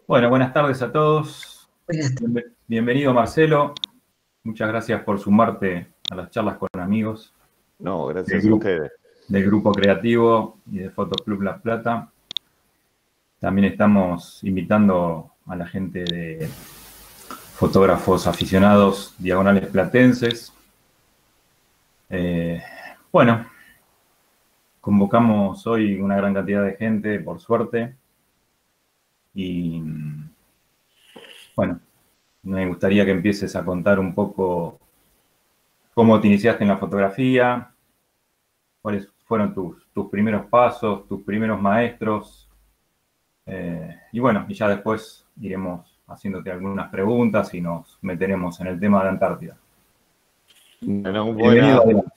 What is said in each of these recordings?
Bueno, buenas tardes a todos. Buenas tardes. Bienvenido, Marcelo. Muchas gracias por sumarte a las charlas con amigos No, del gracias a grupo, ustedes. del grupo creativo y de Fotoclub La Plata. También estamos invitando a la gente de fotógrafos aficionados diagonales platenses. Bueno, convocamos hoy una gran cantidad de gente, por suerte. Y bueno, me gustaría que empieces a contar un poco cómo te iniciaste en la fotografía, cuáles fueron tus primeros pasos, tus primeros maestros. Y bueno, y ya después iremos haciéndote algunas preguntas y nos meteremos en el tema de la Antártida. Bueno, Bienvenido, adelante.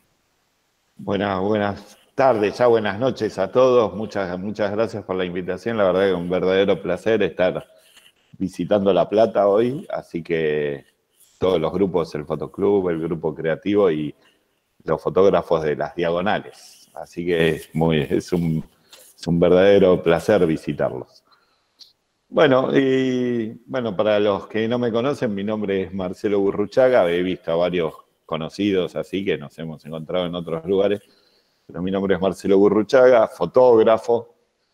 Buenas tardes, ya buenas noches a todos. Muchas gracias por la invitación. La verdad que es un verdadero placer estar visitando La Plata hoy. Así que todos los grupos, el Fotoclub, el grupo creativo y los fotógrafos de las diagonales. Así que es un verdadero placer visitarlos. Bueno, para los que no me conocen, mi nombre es Marcelo Gurruchaga. He visto a varios conocidos así que nos hemos encontrado en otros lugares, pero mi nombre es Marcelo Gurruchaga, fotógrafo.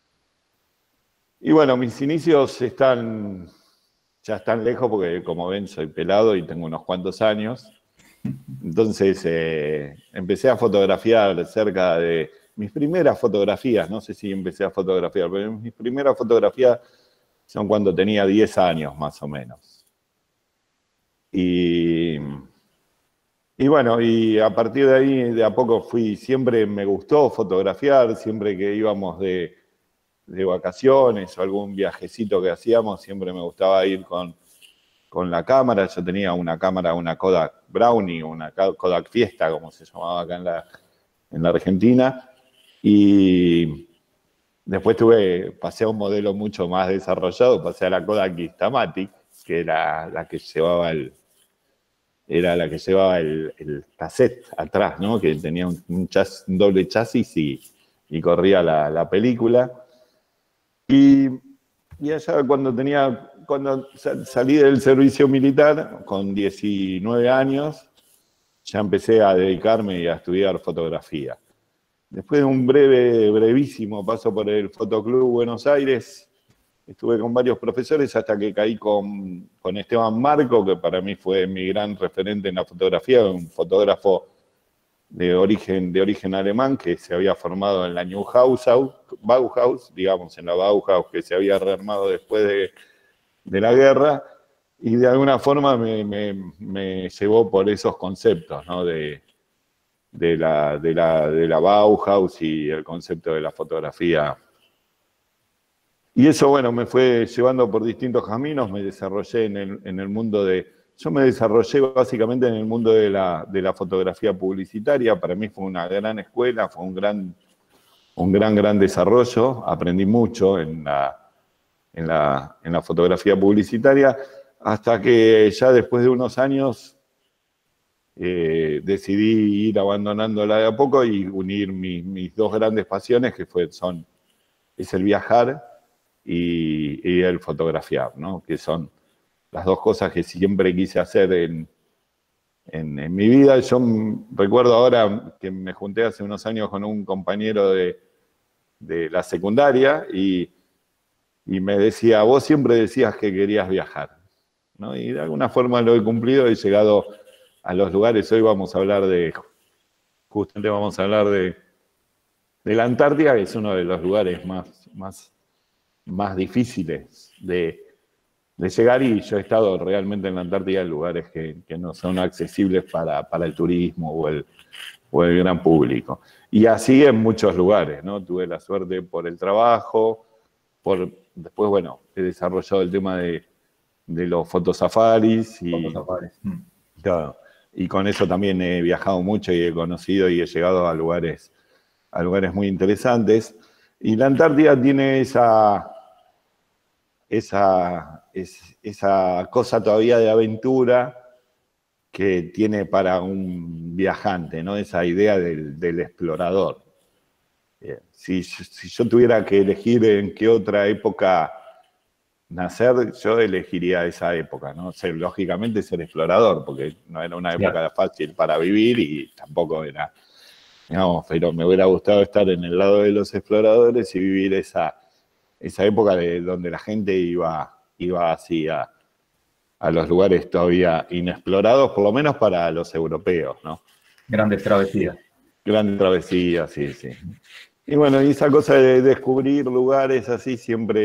Y bueno, mis inicios ya están lejos porque, como ven, soy pelado y tengo unos cuantos años. Entonces empecé a fotografiar cerca de mis primeras fotografías. No sé si empecé a fotografiar, pero mis primeras fotografías son cuando tenía 10 años más o menos. Y bueno, y a partir de ahí, de a poco siempre me gustó fotografiar, siempre que íbamos de vacaciones o algún viajecito que hacíamos, siempre me gustaba ir con la cámara. Yo tenía una cámara, una Kodak Brownie, una Kodak Fiesta, como se llamaba acá en la Argentina. Y después pasé a un modelo mucho más desarrollado, pasé a la Kodak Instamatic, que era la que llevaba el cassette atrás, ¿no? Que tenía un doble chasis y corría la película. Y allá cuando salí del servicio militar, con 19 años, ya empecé a dedicarme y a estudiar fotografía. Después de un brevísimo paso por el Fotoclub Buenos Aires, estuve con varios profesores hasta que caí con Esteban Marco, que para mí fue mi gran referente en la fotografía, un fotógrafo de origen alemán que se había formado en la Bauhaus, digamos, en la Bauhaus que se había rearmado después de la guerra, y de alguna forma me llevó por esos conceptos, ¿no? de la Bauhaus y el concepto de la fotografía. Y eso, bueno, me fue llevando por distintos caminos. Me desarrollé en el mundo yo me desarrollé básicamente en el mundo de la fotografía publicitaria. Para mí fue una gran escuela, fue un gran desarrollo. Aprendí mucho en la fotografía publicitaria, hasta que ya después de unos años decidí ir abandonándola de a poco y unir mis dos grandes pasiones, que es el viajar y el fotografiar, ¿no? Que son las dos cosas que siempre quise hacer en mi vida. Yo recuerdo ahora que me junté hace unos años con un compañero de la secundaria y me decía: vos siempre decías que querías viajar, ¿no? Y de alguna forma lo he cumplido, he llegado a los lugares. Hoy justamente vamos a hablar de la Antártida, que es uno de los lugares más difíciles de llegar, y yo he estado realmente en la Antártida en lugares que no son accesibles para el turismo o el gran público. Y así en muchos lugares, ¿no? Tuve la suerte por el trabajo, después, bueno, he desarrollado el tema de los fotosafaris claro, y con eso también he viajado mucho y he conocido y he llegado a lugares muy interesantes. Y la Antártida tiene esa cosa todavía de aventura que tiene para un viajante, ¿no? Esa idea del explorador. Si yo tuviera que elegir en qué otra época nacer, yo elegiría esa época, ¿no? Lógicamente ser explorador, porque no era una época fácil para vivir y tampoco era, digamos, pero me hubiera gustado estar en el lado de los exploradores y vivir esa época de donde la gente iba así a los lugares todavía inexplorados, por lo menos para los europeos, ¿no? Grandes travesías. Grandes travesías, sí, sí. Y bueno, y esa cosa de descubrir lugares así siempre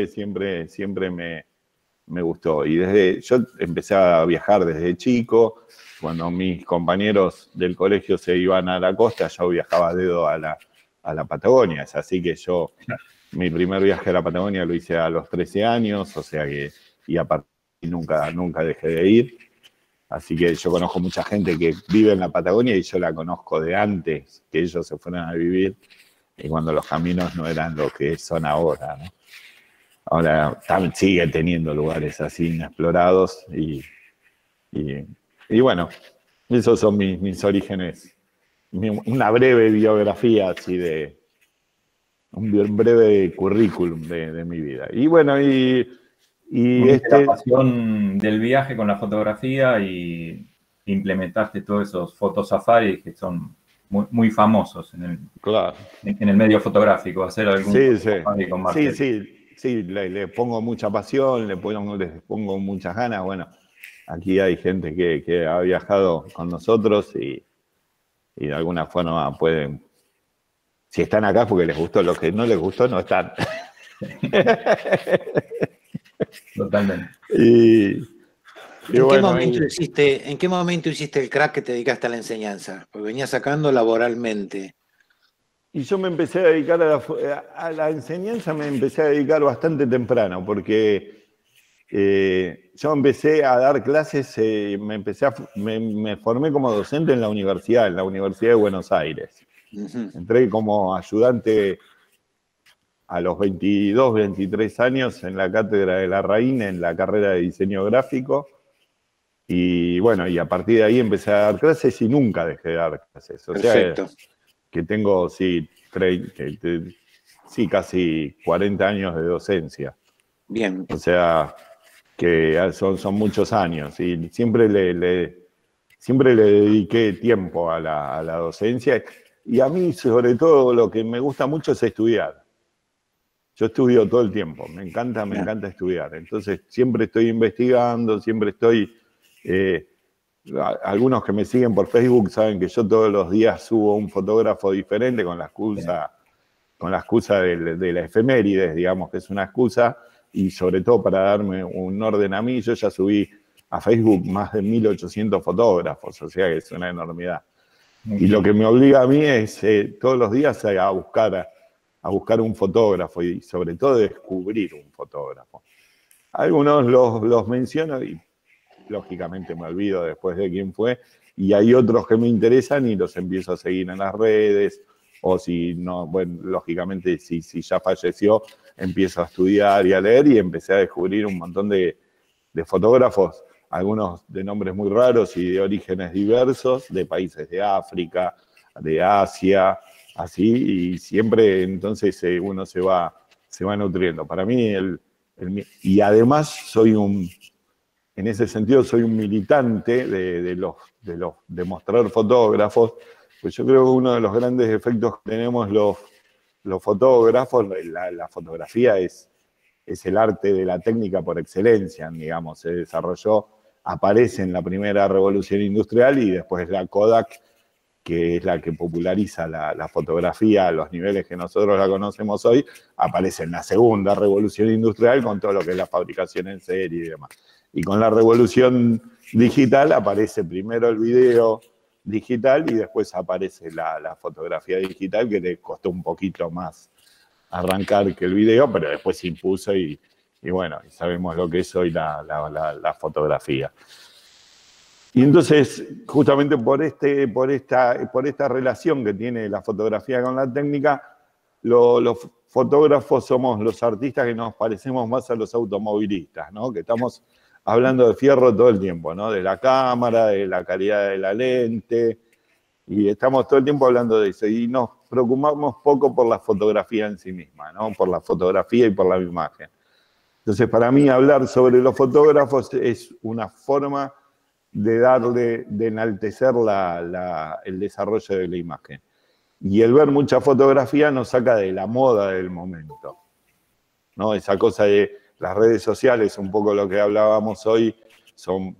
me gustó. Y yo empecé a viajar desde chico. Cuando mis compañeros del colegio se iban a la costa, yo viajaba a dedo a la Patagonia. Es así que mi primer viaje a la Patagonia lo hice a los 13 años, o sea que, y aparte nunca dejé de ir. Así que yo conozco mucha gente que vive en la Patagonia y yo la conozco de antes que ellos se fueran a vivir y cuando los caminos no eran lo que son ahora, ¿no? Ahora sigue teniendo lugares así inexplorados y bueno, esos son mis orígenes. Una breve biografía así un breve currículum de mi vida. Y bueno, la pasión del viaje con la fotografía y implementaste todos esos fotosafaris que son muy famosos claro, en el medio fotográfico, hacer algún safari con Marcelo. Sí, le pongo mucha pasión, les pongo muchas ganas. Bueno, aquí hay gente que ha viajado con nosotros y de alguna forma pueden, si están acá porque les gustó, lo que no les gustó no están. Totalmente. ¿En qué momento hiciste el crack que te dedicaste a la enseñanza? Porque venías sacando laboralmente. Y yo me empecé a dedicar a la enseñanza, me empecé a dedicar bastante temprano, porque yo empecé a dar clases, me formé como docente en la Universidad de Buenos Aires. Uh-huh. Entré como ayudante a los 22, 23 años en la cátedra de Larraín, en la carrera de diseño gráfico. Y bueno, y a partir de ahí empecé a dar clases y nunca dejé de dar clases. O Perfecto. sea, que tengo, casi 40 años de docencia. Bien. O sea, que son muchos años. Y siempre le dediqué tiempo a la docencia. Y a mí, sobre todo, lo que me gusta mucho es estudiar. Yo estudio todo el tiempo, me encanta estudiar. Entonces, siempre estoy investigando, siempre estoy... algunos que me siguen por Facebook saben que yo todos los días subo un fotógrafo diferente con la excusa de la efemérides, digamos, que es una excusa, y sobre todo para darme un orden a mí, yo ya subí a Facebook más de 1.800 fotógrafos, o sea que es una enormidad. Y lo que me obliga a mí es todos los días a buscar un fotógrafo y sobre todo descubrir un fotógrafo. Algunos los menciono y lógicamente me olvido después de quién fue, y hay otros que me interesan y los empiezo a seguir en las redes, o si no, bueno, lógicamente si ya falleció, empiezo a estudiar y a leer y empecé a descubrir un montón de fotógrafos, algunos de nombres muy raros y de orígenes diversos, de países de África, de Asia, así, y siempre entonces uno se va nutriendo. Para mí, y además en ese sentido soy un militante de mostrar fotógrafos, pues yo creo que uno de los grandes efectos que tenemos los fotógrafos, la fotografía es el arte de la técnica por excelencia, digamos, se desarrolló, aparece en la primera revolución industrial y después la Kodak, que es la que populariza la fotografía a los niveles que nosotros la conocemos hoy, aparece en la segunda revolución industrial con todo lo que es la fabricación en serie y demás. Y con la revolución digital aparece primero el video digital y después aparece la fotografía digital, que le costó un poquito más arrancar que el video, pero después se impuso y bueno, y sabemos lo que es hoy la fotografía. Y entonces, justamente por esta relación que tiene la fotografía con la técnica, los fotógrafos somos los artistas que nos parecemos más a los automovilistas, ¿no? Que estamos hablando de fierro todo el tiempo, ¿no? De la cámara, de la calidad de la lente, y estamos todo el tiempo hablando de eso. Y nos preocupamos poco por la fotografía en sí misma, ¿no? Por la fotografía y por la imagen. Entonces, para mí, hablar sobre los fotógrafos es una forma de enaltecer el desarrollo de la imagen. Y el ver mucha fotografía nos saca de la moda del momento, ¿no? Esa cosa de las redes sociales, un poco lo que hablábamos hoy, son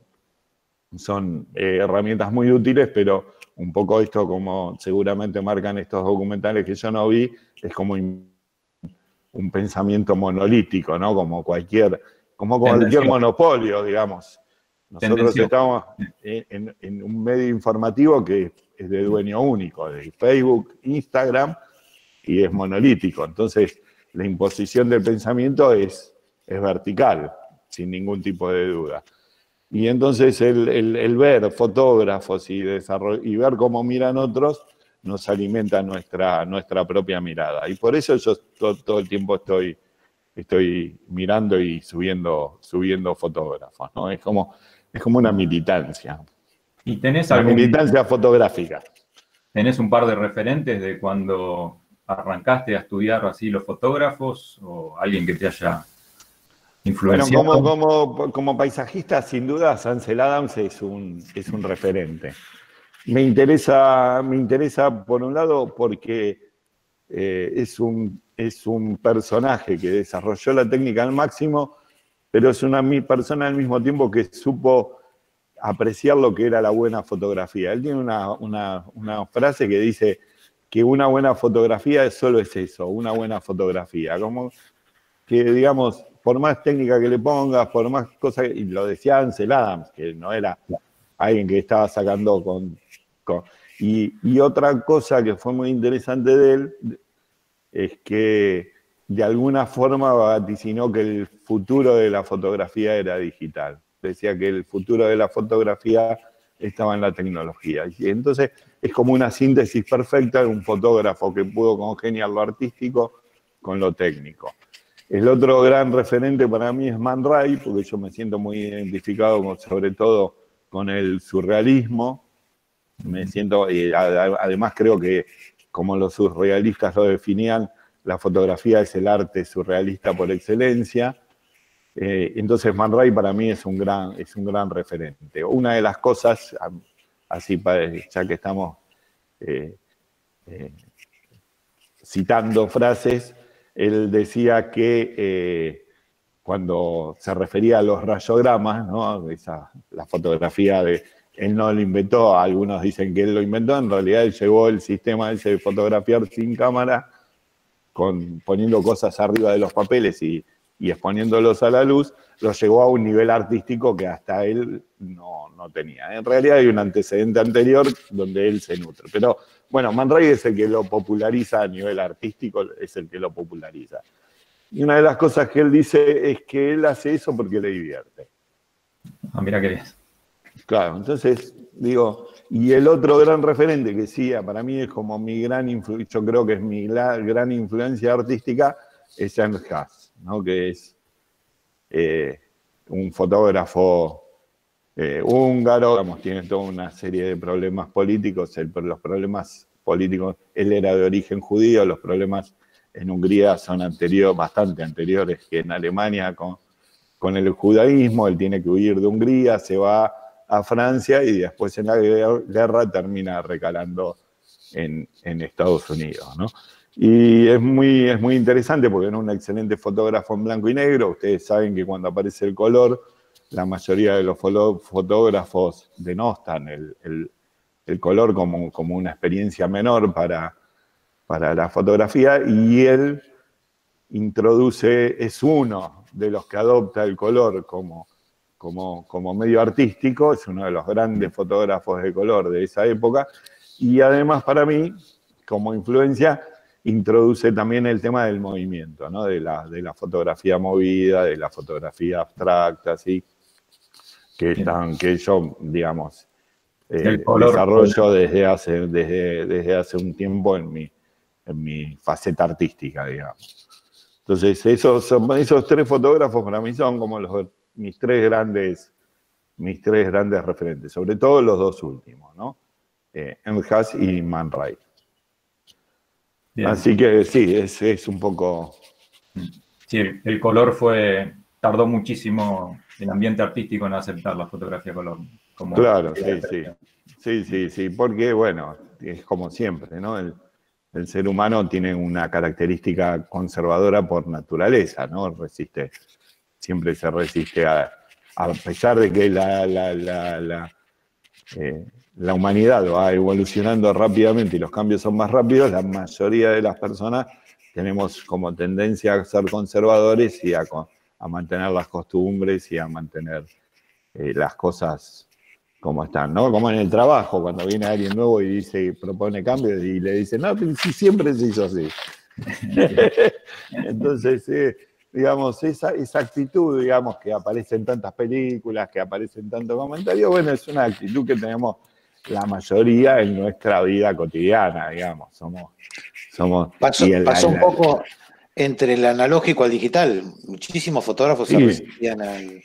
herramientas muy útiles, pero un poco esto, como seguramente marcan estos documentales que yo no vi, es como un pensamiento monolítico, ¿no? Como cualquier monopolio, digamos. Nosotros estamos en un medio informativo que es de dueño único, de Facebook, Instagram, y es monolítico. Entonces, la imposición del pensamiento es vertical, sin ningún tipo de duda. Y entonces el ver fotógrafos y ver cómo miran otros nos alimenta nuestra propia mirada. Y por eso yo todo el tiempo estoy mirando y subiendo fotógrafos, ¿no? Es como una militancia. ¿Y tenés una militancia fotográfica. ¿Tenés un par de referentes de cuando arrancaste a estudiar así los fotógrafos o alguien que te haya influenciado? Bueno, como paisajista, sin duda, Ansel Adams es un referente. Me interesa por un lado porque es un personaje que desarrolló la técnica al máximo, pero es una persona al mismo tiempo que supo apreciar lo que era la buena fotografía. Él tiene una frase que dice que una buena fotografía solo es eso, una buena fotografía. Como que, digamos, por más técnica que le pongas, por más cosas, y lo decía Ansel Adams, que no era alguien que estaba sacando y otra cosa que fue muy interesante de él es que de alguna forma vaticinó que el futuro de la fotografía era digital. Decía que el futuro de la fotografía estaba en la tecnología. Y entonces es como una síntesis perfecta de un fotógrafo que pudo congeniar lo artístico con lo técnico. El otro gran referente para mí es Man Ray, porque yo me siento muy identificado sobre todo con el surrealismo. Me siento, además creo que como los surrealistas lo definían, la fotografía es el arte surrealista por excelencia. Entonces Man Ray para mí es un gran referente. Una de las cosas, así ya que estamos citando frases, él decía que cuando se refería a los rayogramas, ¿no? La fotografía él no lo inventó, algunos dicen que él lo inventó, en realidad él llevó el sistema ese de fotografiar sin cámara, poniendo cosas arriba de los papeles y exponiéndolos a la luz, lo llevó a un nivel artístico que hasta él no tenía. En realidad hay un antecedente anterior donde él se nutre. Pero bueno, Man Ray es el que lo populariza a nivel artístico, es el que lo populariza. Y una de las cosas que él dice es que él hace eso porque le divierte. Ah, mira qué bien. Claro, entonces digo, y el otro gran referente que sí, para mí es como mi gran influencia, yo creo que es mi gran influencia artística, es Jan Hus, ¿no? Que es un fotógrafo húngaro, digamos, tiene toda una serie de problemas políticos, los problemas políticos, él era de origen judío, los problemas en Hungría son bastante anteriores que en Alemania con el judaísmo, él tiene que huir de Hungría, se va a Francia y después en la guerra termina recalando en Estados Unidos, ¿no? Y es muy interesante porque era un excelente fotógrafo en blanco y negro. Ustedes saben que cuando aparece el color, la mayoría de los fotógrafos denostan el color como una experiencia menor para la fotografía, y él es uno de los que adopta el color como medio artístico, es uno de los grandes fotógrafos de color de esa época, y además para mí, como influencia, introduce también el tema del movimiento, ¿no? de la fotografía movida, de la fotografía abstracta, ¿sí? que yo, digamos, desarrollo desde hace un tiempo en mi faceta artística, digamos. Entonces, esos tres fotógrafos para mí son como mis tres grandes referentes, sobre todo los dos últimos, ¿no? Hus y Man Ray. Bien. Así que sí, es un poco... Sí, el color fue tardó muchísimo el ambiente artístico en aceptar la fotografía a color. Como Claro, sí, porque bueno, es como siempre, ¿no? El ser humano tiene una característica conservadora por naturaleza, ¿no? Siempre se resiste a pesar de que la humanidad va evolucionando rápidamente y los cambios son más rápidos, la mayoría de las personas tenemos como tendencia a ser conservadores y a mantener las costumbres y a mantener las cosas como están, ¿no? Como en el trabajo, cuando viene alguien nuevo y propone cambios y le dicen, no, pero sí, siempre se hizo así. Entonces, digamos, esa actitud, digamos, que aparece en tantas películas, que aparece en tantos comentarios, bueno, es una actitud que tenemos la mayoría en nuestra vida cotidiana, digamos. Pasó un poco entre el analógico al digital. Muchísimos fotógrafos se resistían al...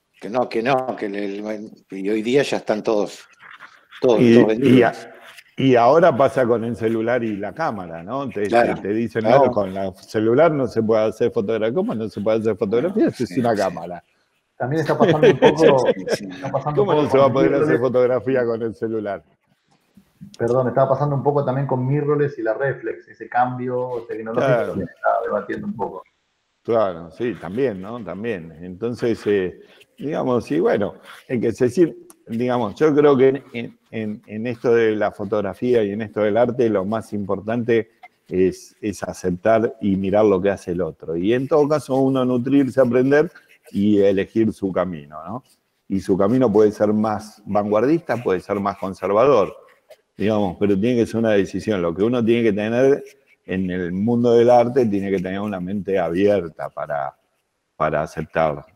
y hoy día ya están todos vendidos. Y ahora pasa con el celular y la cámara, ¿no? Te dicen, claro, no, con el celular no se puede hacer fotografía. ¿Cómo no se puede hacer fotografía? Eso es una cámara. También está pasando un poco... ¿Cómo no se va a poder hacer fotografía con el celular? Perdón, estaba pasando un poco también con mirrorless y la reflex, ese cambio tecnológico que estaba debatiendo un poco. Claro, sí, también, ¿no? También. Entonces, digamos, y bueno, hay que decir, digamos, yo creo que en esto de la fotografía y en esto del arte, lo más importante es aceptar y mirar lo que hace el otro. Y en todo caso, uno nutrirse, aprender y elegir su camino, ¿no? Y su camino puede ser más vanguardista, puede ser más conservador, digamos, pero tiene que ser una decisión. Lo que uno tiene que tener en el mundo del arte, tiene que tener una mente abierta para aceptar.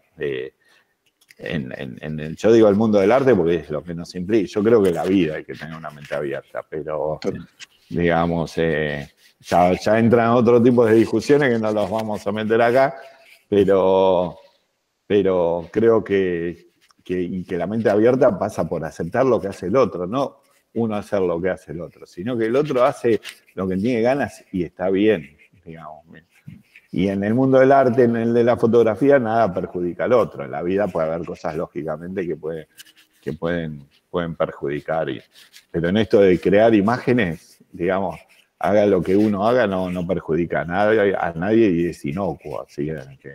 Yo digo el mundo del arte porque es lo que nos implica. Yo creo que la vida hay que tener una mente abierta, pero digamos, ya entran otro tipo de discusiones que no los vamos a meter acá, pero creo que la mente abierta pasa por aceptar lo que hace el otro, no uno hacer lo que hace el otro, sino que el otro hace lo que tiene ganas y está bien, digamos. Y en el mundo del arte, en el de la fotografía, nada perjudica al otro. En la vida puede haber cosas, lógicamente, que pueden perjudicar. Pero en esto de crear imágenes, digamos, haga lo que uno haga, no perjudica a nadie y es inocuo. Así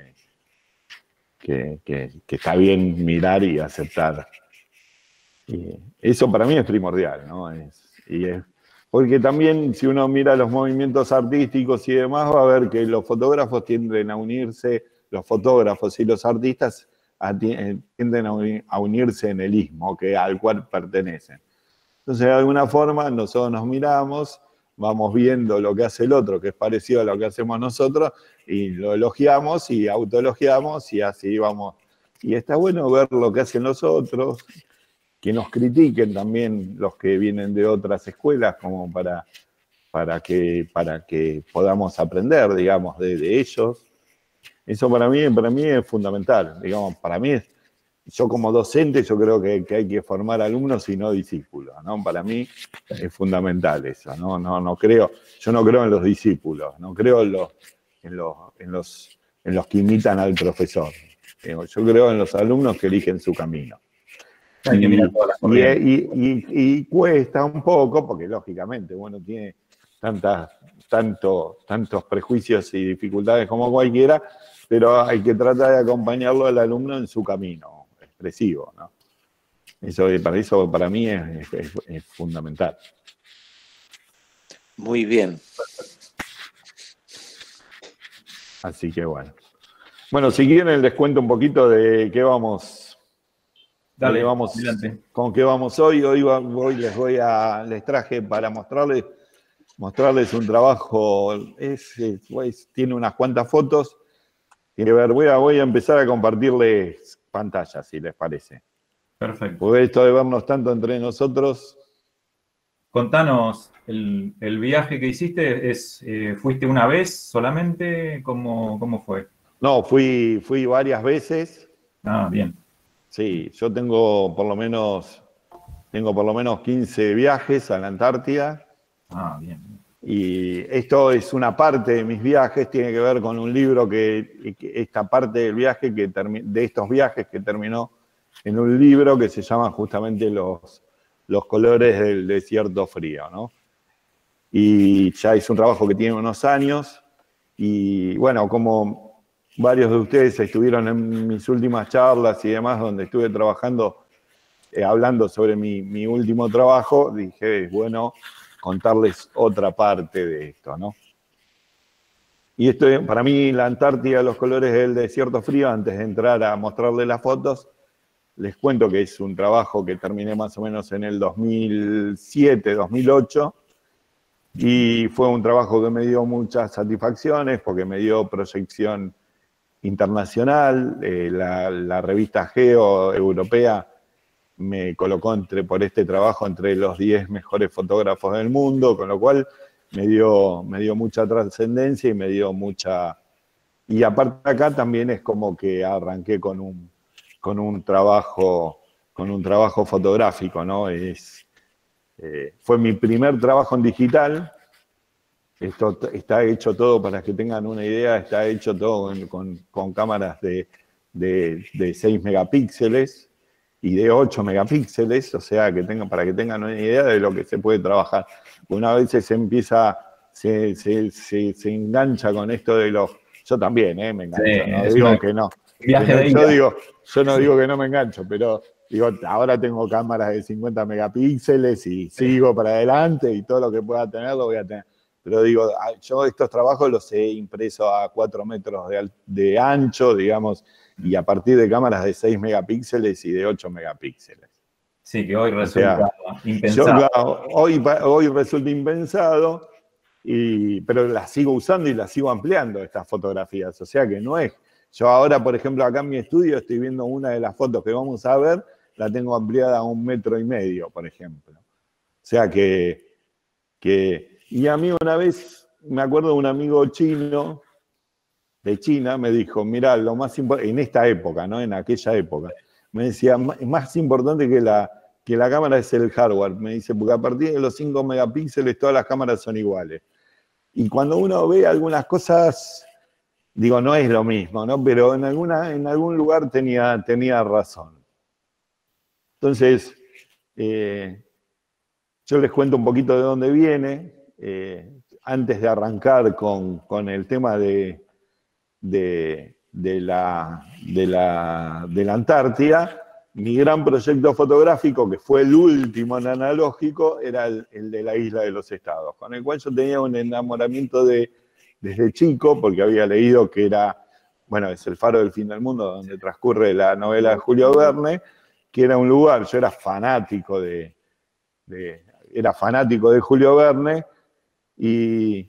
que está bien mirar y aceptar. Y eso para mí es primordial, ¿no? Porque también si uno mira los movimientos artísticos y demás, va a ver que los fotógrafos tienden a unirse, los fotógrafos y los artistas tienden a unirse en el ismo al cual pertenecen. Entonces, de alguna forma, nosotros nos miramos, vamos viendo lo que hace el otro, que es parecido a lo que hacemos nosotros, y lo elogiamos y autoelogiamos, y así vamos. Y está bueno ver lo que hacen los otros, que nos critiquen también los que vienen de otras escuelas, como para que podamos aprender, digamos, de ellos. Eso para mí es fundamental. Digamos, para mí, yo como docente, yo creo que hay que formar alumnos y no discípulos, ¿no? Para mí es fundamental eso, ¿no? Yo no creo en los discípulos, no creo en los que imitan al profesor. Yo creo en los alumnos que eligen su camino. Y cuesta un poco, porque lógicamente uno tiene tantos prejuicios y dificultades como cualquiera, pero hay que tratar de acompañarlo al alumno en su camino expresivo, ¿no? Eso para mí es fundamental. Muy bien. Así que bueno. Bueno, si quieren les cuento un poquito de qué vamos. Dale, ¿Con qué vamos hoy? Hoy les traje para mostrarles un trabajo, tiene unas cuantas fotos. Voy a empezar a compartirles pantallas, si les parece. Perfecto. Porque esto de vernos tanto entre nosotros. Contanos, el viaje que hiciste, ¿fuiste una vez solamente? ¿Cómo fue? No, fui varias veces. Ah, bien. Sí, yo tengo por lo menos 15 viajes a la Antártida. Ah, bien. Y esto es una parte de mis viajes, tiene que ver con un libro esta parte del viaje, de estos viajes que terminó en un libro que se llama justamente Los colores del desierto frío, ¿no? Y ya es un trabajo que tiene unos años, y bueno, como varios de ustedes estuvieron en mis últimas charlas y demás, donde estuve trabajando, hablando sobre mi último trabajo, dije, bueno, contarles otra parte de esto, ¿no? Y esto, para mí, la Antártida, los colores del desierto frío, antes de entrar a mostrarles las fotos, les cuento que es un trabajo que terminé más o menos en el 2007, 2008, y fue un trabajo que me dio muchas satisfacciones, porque me dio proyección internacional. La revista Geo europea me colocó por este trabajo entre los 10 mejores fotógrafos del mundo, con lo cual me dio mucha trascendencia y me dio mucha... Y aparte acá también es como que arranqué con un trabajo fotográfico, ¿no? Fue mi primer trabajo en digital. Esto está hecho todo, para que tengan una idea, está hecho todo con cámaras de 6 megapíxeles y de 8 megapíxeles, o sea, para que tengan una idea de lo que se puede trabajar. Una vez se engancha con esto de los... Yo también, me engancho, sí, no digo que no. Yo no digo que no me engancho, pero digo, ahora tengo cámaras de 50 megapíxeles y sigo para adelante y todo lo que pueda tener lo voy a tener. Pero digo, yo estos trabajos los he impreso a 4 metros de ancho, digamos, y a partir de cámaras de 6 megapíxeles y de 8 megapíxeles. Sí, que hoy resulta impensado. Hoy resulta impensado, pero las sigo usando y las sigo ampliando, estas fotografías. O sea que no es... Yo ahora, por ejemplo, acá en mi estudio estoy viendo una de las fotos que vamos a ver, la tengo ampliada a 1,5 metros, por ejemplo. O sea y a mí una vez, me acuerdo de un amigo chino, de China, me dijo, mirá, lo más importante, en esta época, ¿no? En aquella época, me decía, más importante que la cámara es el hardware. Me dice, porque a partir de los 5 megapíxeles todas las cámaras son iguales. Y cuando uno ve algunas cosas, digo, no es lo mismo, ¿no? Pero en algún lugar tenía razón. Entonces, yo les cuento un poquito de dónde viene. Antes de arrancar con el tema de la Antártida, mi gran proyecto fotográfico, que fue el último en analógico, era el de la Isla de los Estados, con el cual yo tenía un enamoramiento desde chico, porque había leído que es el faro del fin del mundo, donde transcurre la novela de Julio Verne, que era un lugar, yo era fanático de Julio Verne, y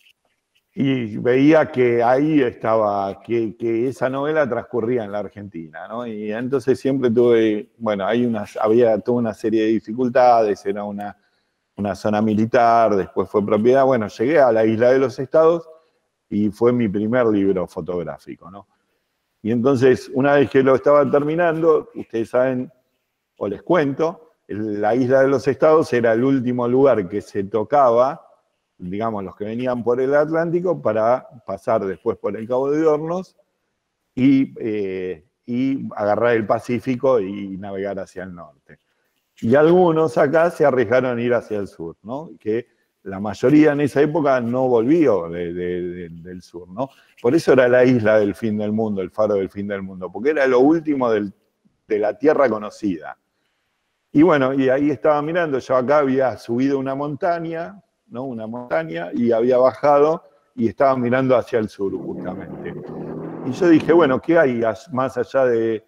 veía que ahí estaba, que esa novela transcurría en la Argentina, ¿no? Y entonces siempre había toda una serie de dificultades, era una zona militar, después fue propiedad. Bueno, llegué a la Isla de los Estados y fue mi primer libro fotográfico, ¿no? Y entonces, una vez que lo estaba terminando, ustedes saben, o les cuento, la Isla de los Estados era el último lugar que se tocaba, digamos, los que venían por el Atlántico, para pasar después por el Cabo de Hornos y agarrar el Pacífico y navegar hacia el norte. Y algunos acá se arriesgaron a ir hacia el sur, ¿no? Que la mayoría en esa época no volvió del sur, ¿no? Por eso era la isla del fin del mundo, el faro del fin del mundo, porque era lo último de la tierra conocida. Y bueno, y ahí estaba mirando, yo acá había subido una montaña, ¿no? Una montaña, y había bajado y estaba mirando hacia el sur, justamente. Y yo dije, bueno, ¿qué hay más allá de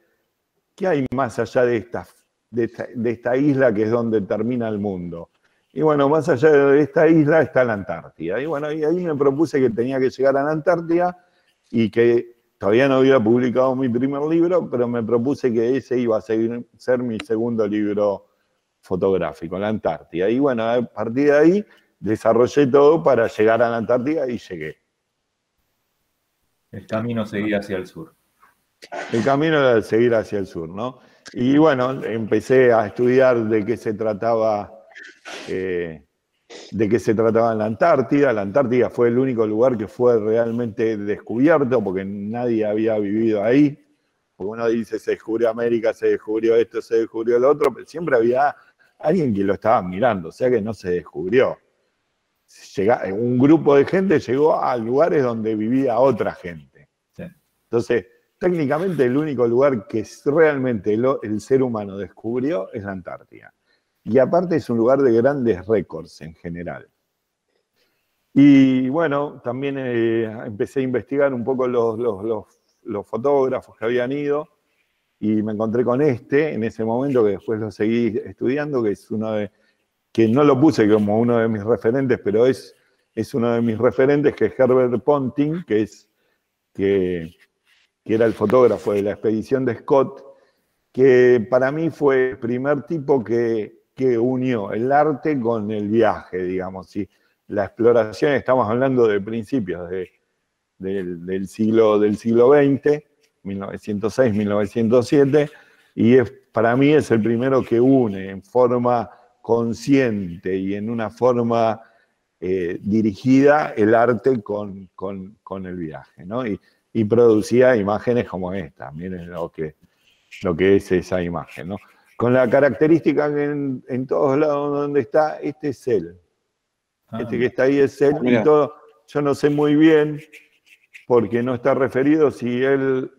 esta isla que es donde termina el mundo? Y bueno, más allá de esta isla está la Antártida. Y bueno, y ahí me propuse que tenía que llegar a la Antártida y que todavía no había publicado mi primer libro, pero me propuse que ese iba a ser mi segundo libro fotográfico, la Antártida. Y bueno, a partir de ahí desarrollé todo para llegar a la Antártida y llegué. El camino seguía hacia el sur. El camino era seguir hacia el sur, ¿no? Y bueno, empecé a estudiar de qué se trataba de qué se trataba en la Antártida. La Antártida fue el único lugar que fue realmente descubierto porque nadie había vivido ahí. Porque uno dice, se descubrió América, se descubrió esto, se descubrió lo otro, pero siempre había alguien que lo estaba mirando, o sea que no se descubrió. Un grupo de gente llegó a lugares donde vivía otra gente. Sí. Entonces, técnicamente el único lugar que realmente el ser humano descubrió es la Antártida. Y aparte es un lugar de grandes récords en general. Y bueno, también empecé a investigar un poco los fotógrafos que habían ido y me encontré con en ese momento, que después lo seguí estudiando, que es que no lo puse como uno de mis referentes, pero es uno de mis referentes, que es Herbert Ponting, que era el fotógrafo de la expedición de Scott, que para mí fue el primer tipo que unió el arte con el viaje, digamos. ¿Sí? La exploración, estamos hablando de principios del siglo XX, 1906, 1907, y para mí es el primero que une en forma consciente y en una forma dirigida el arte con el viaje, ¿no? Y producía imágenes como esta, miren lo que es esa imagen, ¿no? Con la característica que en todos lados donde está, este es él. Este que está ahí es él, y todo, yo no sé muy bien, porque no está referido si él,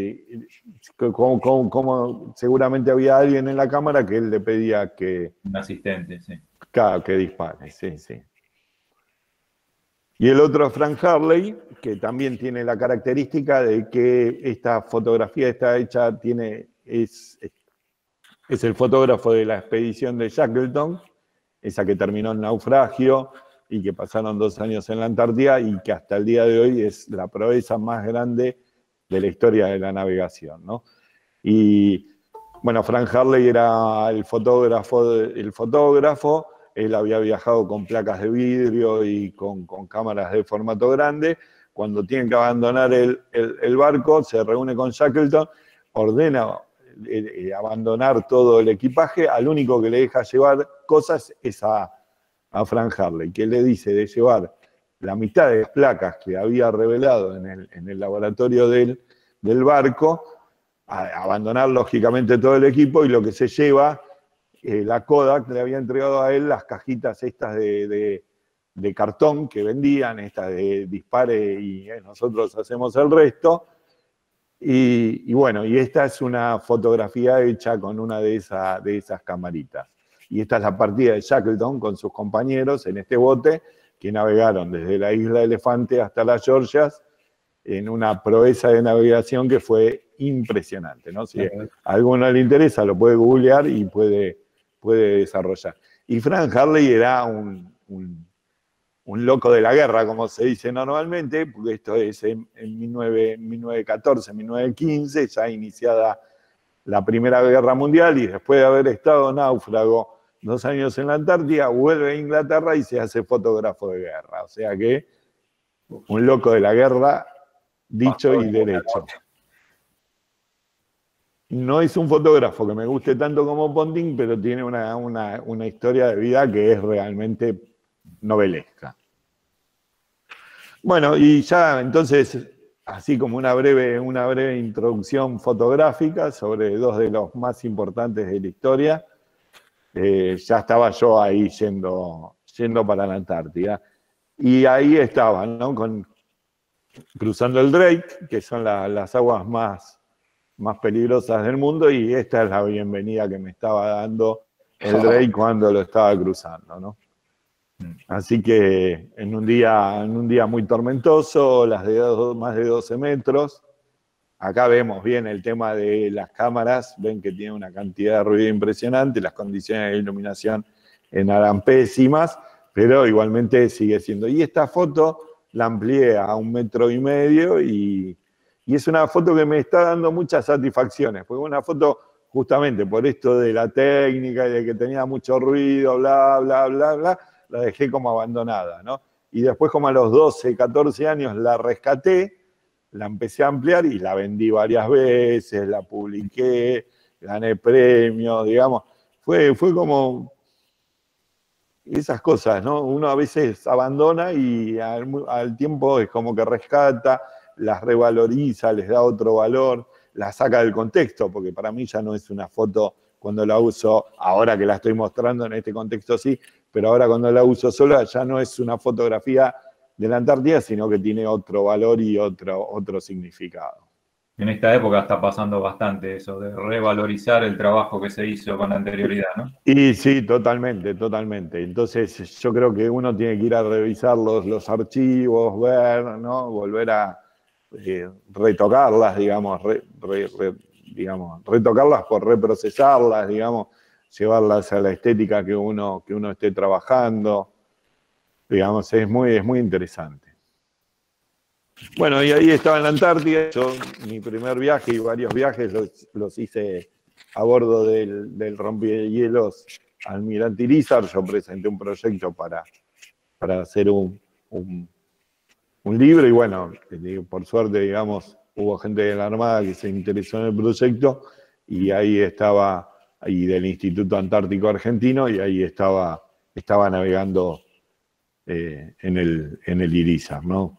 como seguramente había alguien en la cámara que él le pedía que... Un asistente, sí. Claro, que dispare, sí, sí. Y el otro, Frank Hurley, que también tiene la característica de que esta fotografía está hecha, es el fotógrafo de la expedición de Shackleton, esa que terminó en naufragio y que pasaron 2 años en la Antártida y que hasta el día de hoy es la proeza más grande de la historia de la navegación, ¿no? Y bueno, Frank Hurley era el fotógrafo, él había viajado con placas de vidrio y con cámaras de formato grande. Cuando tienen que abandonar el barco, se reúne con Shackleton, ordena abandonar todo el equipaje, al único que le deja llevar cosas es a Frank Hurley, que le dice de llevar la mitad de las placas que había revelado en el laboratorio del barco, a abandonar lógicamente todo el equipo, y lo que se lleva, la Kodak le había entregado a él las cajitas estas de cartón que vendían, estas de dispare y nosotros hacemos el resto. Y bueno, y esta es una fotografía hecha con una de esas camaritas. Y esta es la partida de Shackleton con sus compañeros en este bote que navegaron desde la isla Elefante hasta las Georgias en una proeza de navegación que fue impresionante, ¿no? Si a alguno le interesa, lo puede googlear y puede desarrollar. Y Frank Hurley era un loco de la guerra, como se dice normalmente, porque esto es en 1914, 1915, ya iniciada la Primera Guerra Mundial, y después de haber estado náufrago 2 años en la Antártida, vuelve a Inglaterra y se hace fotógrafo de guerra. O sea que un loco de la guerra, dicho y derecho. No es un fotógrafo que me guste tanto como Ponting, pero tiene una historia de vida que es realmente novelesca. Bueno, y ya entonces, así como una breve introducción fotográfica sobre 2 de los más importantes de la historia, ya estaba yo ahí yendo para la Antártida. Y ahí estaba, ¿no? Cruzando el Drake, que son las aguas más peligrosas del mundo, y esta es la bienvenida que me estaba dando el Drake cuando lo estaba cruzando, ¿no? Así que en un día muy tormentoso, olas de más de 12 metros. Acá vemos bien el tema de las cámaras, ven que tiene una cantidad de ruido impresionante, las condiciones de iluminación eran pésimas, pero igualmente sigue siendo. Y esta foto la amplié a 1,5 metros y es una foto que me está dando muchas satisfacciones, porque una foto justamente por esto de la técnica y de que tenía mucho ruido, bla, bla, bla, bla, la dejé como abandonada, ¿no? Y después como a los 12, 14 años la rescaté, la empecé a ampliar y la vendí varias veces, la publiqué, gané premios, digamos. Fue como esas cosas, ¿no? Uno a veces abandona y al tiempo es como que rescata, las revaloriza, les da otro valor, las saca del contexto, porque para mí ya no es una foto cuando la uso, ahora que la estoy mostrando en este contexto sí, pero ahora cuando la uso sola ya no es una fotografía de la Antártida, sino que tiene otro valor y otro significado. En esta época está pasando bastante eso, de revalorizar el trabajo que se hizo con anterioridad, ¿no? Y sí, totalmente, totalmente. Entonces yo creo que uno tiene que ir a revisar los archivos, ver, ¿no? Volver a retocarlas, digamos, digamos, retocarlas por reprocesarlas, digamos, llevarlas a la estética que uno esté trabajando. Digamos, es muy interesante. Bueno, y ahí estaba en la Antártida. Yo, mi primer viaje y varios viajes los hice a bordo del rompehielos Almirante Irizar. Yo presenté un proyecto para hacer un libro y bueno, por suerte, digamos, hubo gente de la Armada que se interesó en el proyecto y ahí estaba, y del Instituto Antártico Argentino, y ahí estaba navegando en el Irizar, ¿no?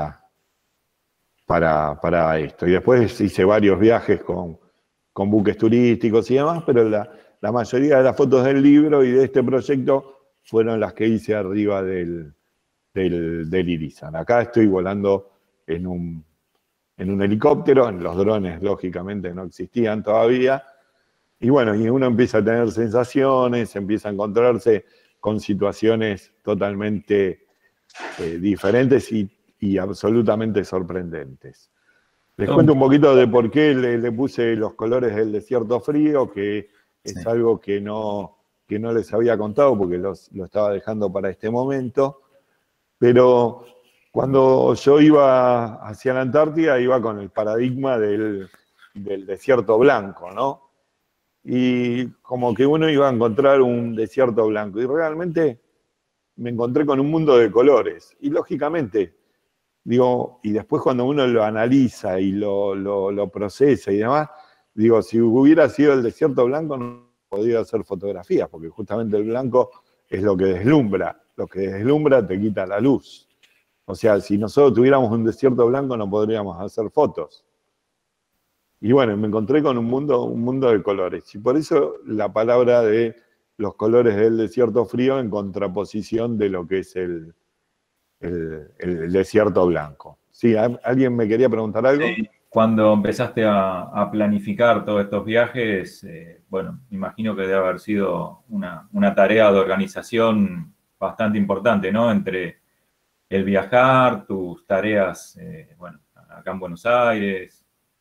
Para esto. Y después hice varios viajes con buques turísticos y demás, pero la mayoría de las fotos del libro y de este proyecto fueron las que hice arriba del Irizar. Acá estoy volando en un helicóptero, los drones lógicamente no existían todavía, y bueno, y uno empieza a tener sensaciones, empieza a encontrarse con situaciones totalmente diferentes y absolutamente sorprendentes. Les cuento un poquito de por qué le puse los colores del desierto frío, que es algo que no les había contado porque lo estaba dejando para este momento. Pero cuando yo iba hacia la Antártida, iba con el paradigma del desierto blanco, ¿no? Y como que uno iba a encontrar un desierto blanco. Y realmente me encontré con un mundo de colores. Y lógicamente, digo, y después cuando uno lo analiza y lo procesa y demás, digo, si hubiera sido el desierto blanco no podría hacer fotografías, porque justamente el blanco es lo que deslumbra. Lo que deslumbra te quita la luz. O sea, si nosotros tuviéramos un desierto blanco no podríamos hacer fotos. Y bueno, me encontré con un mundo de colores. Y por eso la palabra de los colores del desierto frío en contraposición de lo que es el desierto blanco. ¿Sí? ¿Alguien me quería preguntar algo? Sí. Cuando empezaste a planificar todos estos viajes, bueno, imagino que debe haber sido una tarea de organización bastante importante, ¿no? Entre el viajar, tus tareas, bueno, acá en Buenos Aires.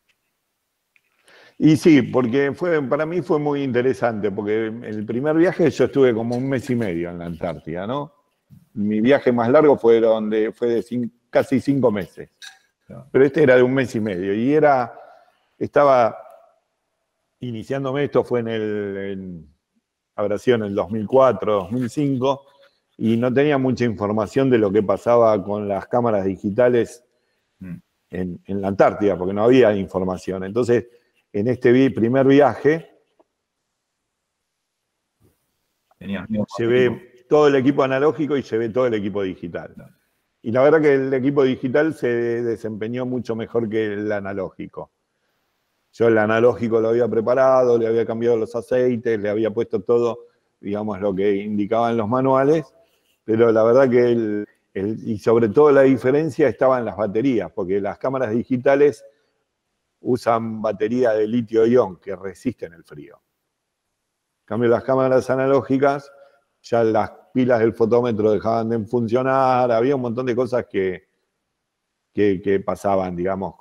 Y sí, porque para mí fue muy interesante, porque el primer viaje yo estuve como un mes y medio en la Antártida, ¿no? Mi viaje más largo fue de casi 5 meses. Pero este era de un mes y medio. Y estaba iniciándome, esto fue habrá sido en el 2004, 2005, y no tenía mucha información de lo que pasaba con las cámaras digitales en la Antártida, porque no había información. Entonces, en este primer viaje, llevé todo el equipo analógico y llevé todo el equipo digital. Y la verdad que el equipo digital se desempeñó mucho mejor que el analógico. Yo el analógico lo había preparado, le había cambiado los aceites, le había puesto todo, digamos, lo que indicaban los manuales, pero la verdad que y sobre todo la diferencia estaba en las baterías, porque las cámaras digitales usan batería de litio-ion que resisten el frío. En cambio, las cámaras analógicas, ya las pilas del fotómetro dejaban de funcionar, había un montón de cosas que pasaban, digamos,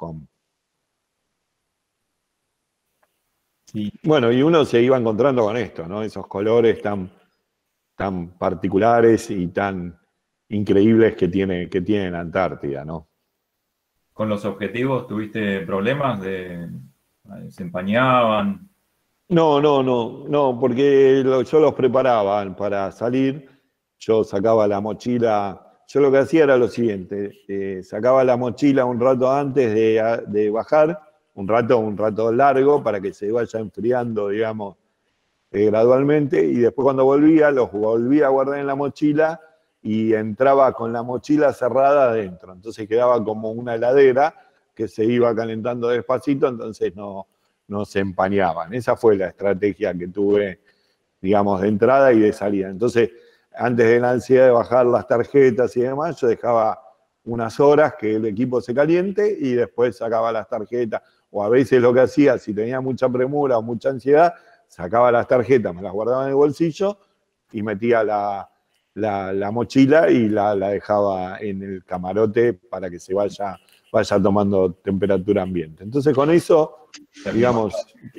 Sí. Bueno, y uno se iba encontrando con esto, ¿no? Esos colores tan particulares y tan increíbles que tiene la Antártida, ¿no? ¿Con los objetivos tuviste problemas? ¿Se empañaban? No, porque yo los preparaba para salir, yo sacaba la mochila, yo lo que hacía era lo siguiente, sacaba la mochila un rato antes de bajar, un rato largo para que se vaya enfriando, digamos, gradualmente, y después cuando volvía, los volvía a guardar en la mochila y entraba con la mochila cerrada adentro. Entonces quedaba como una heladera que se iba calentando despacito, entonces no se empañaban. Esa fue la estrategia que tuve, digamos, de entrada y de salida. Entonces, antes de la ansiedad de bajar las tarjetas y demás, yo dejaba unas horas que el equipo se caliente y después sacaba las tarjetas. O a veces lo que hacía, si tenía mucha premura o mucha ansiedad, sacaba las tarjetas, me las guardaba en el bolsillo y metía la mochila y la dejaba en el camarote para que se vaya tomando temperatura ambiente. Entonces con eso, digamos,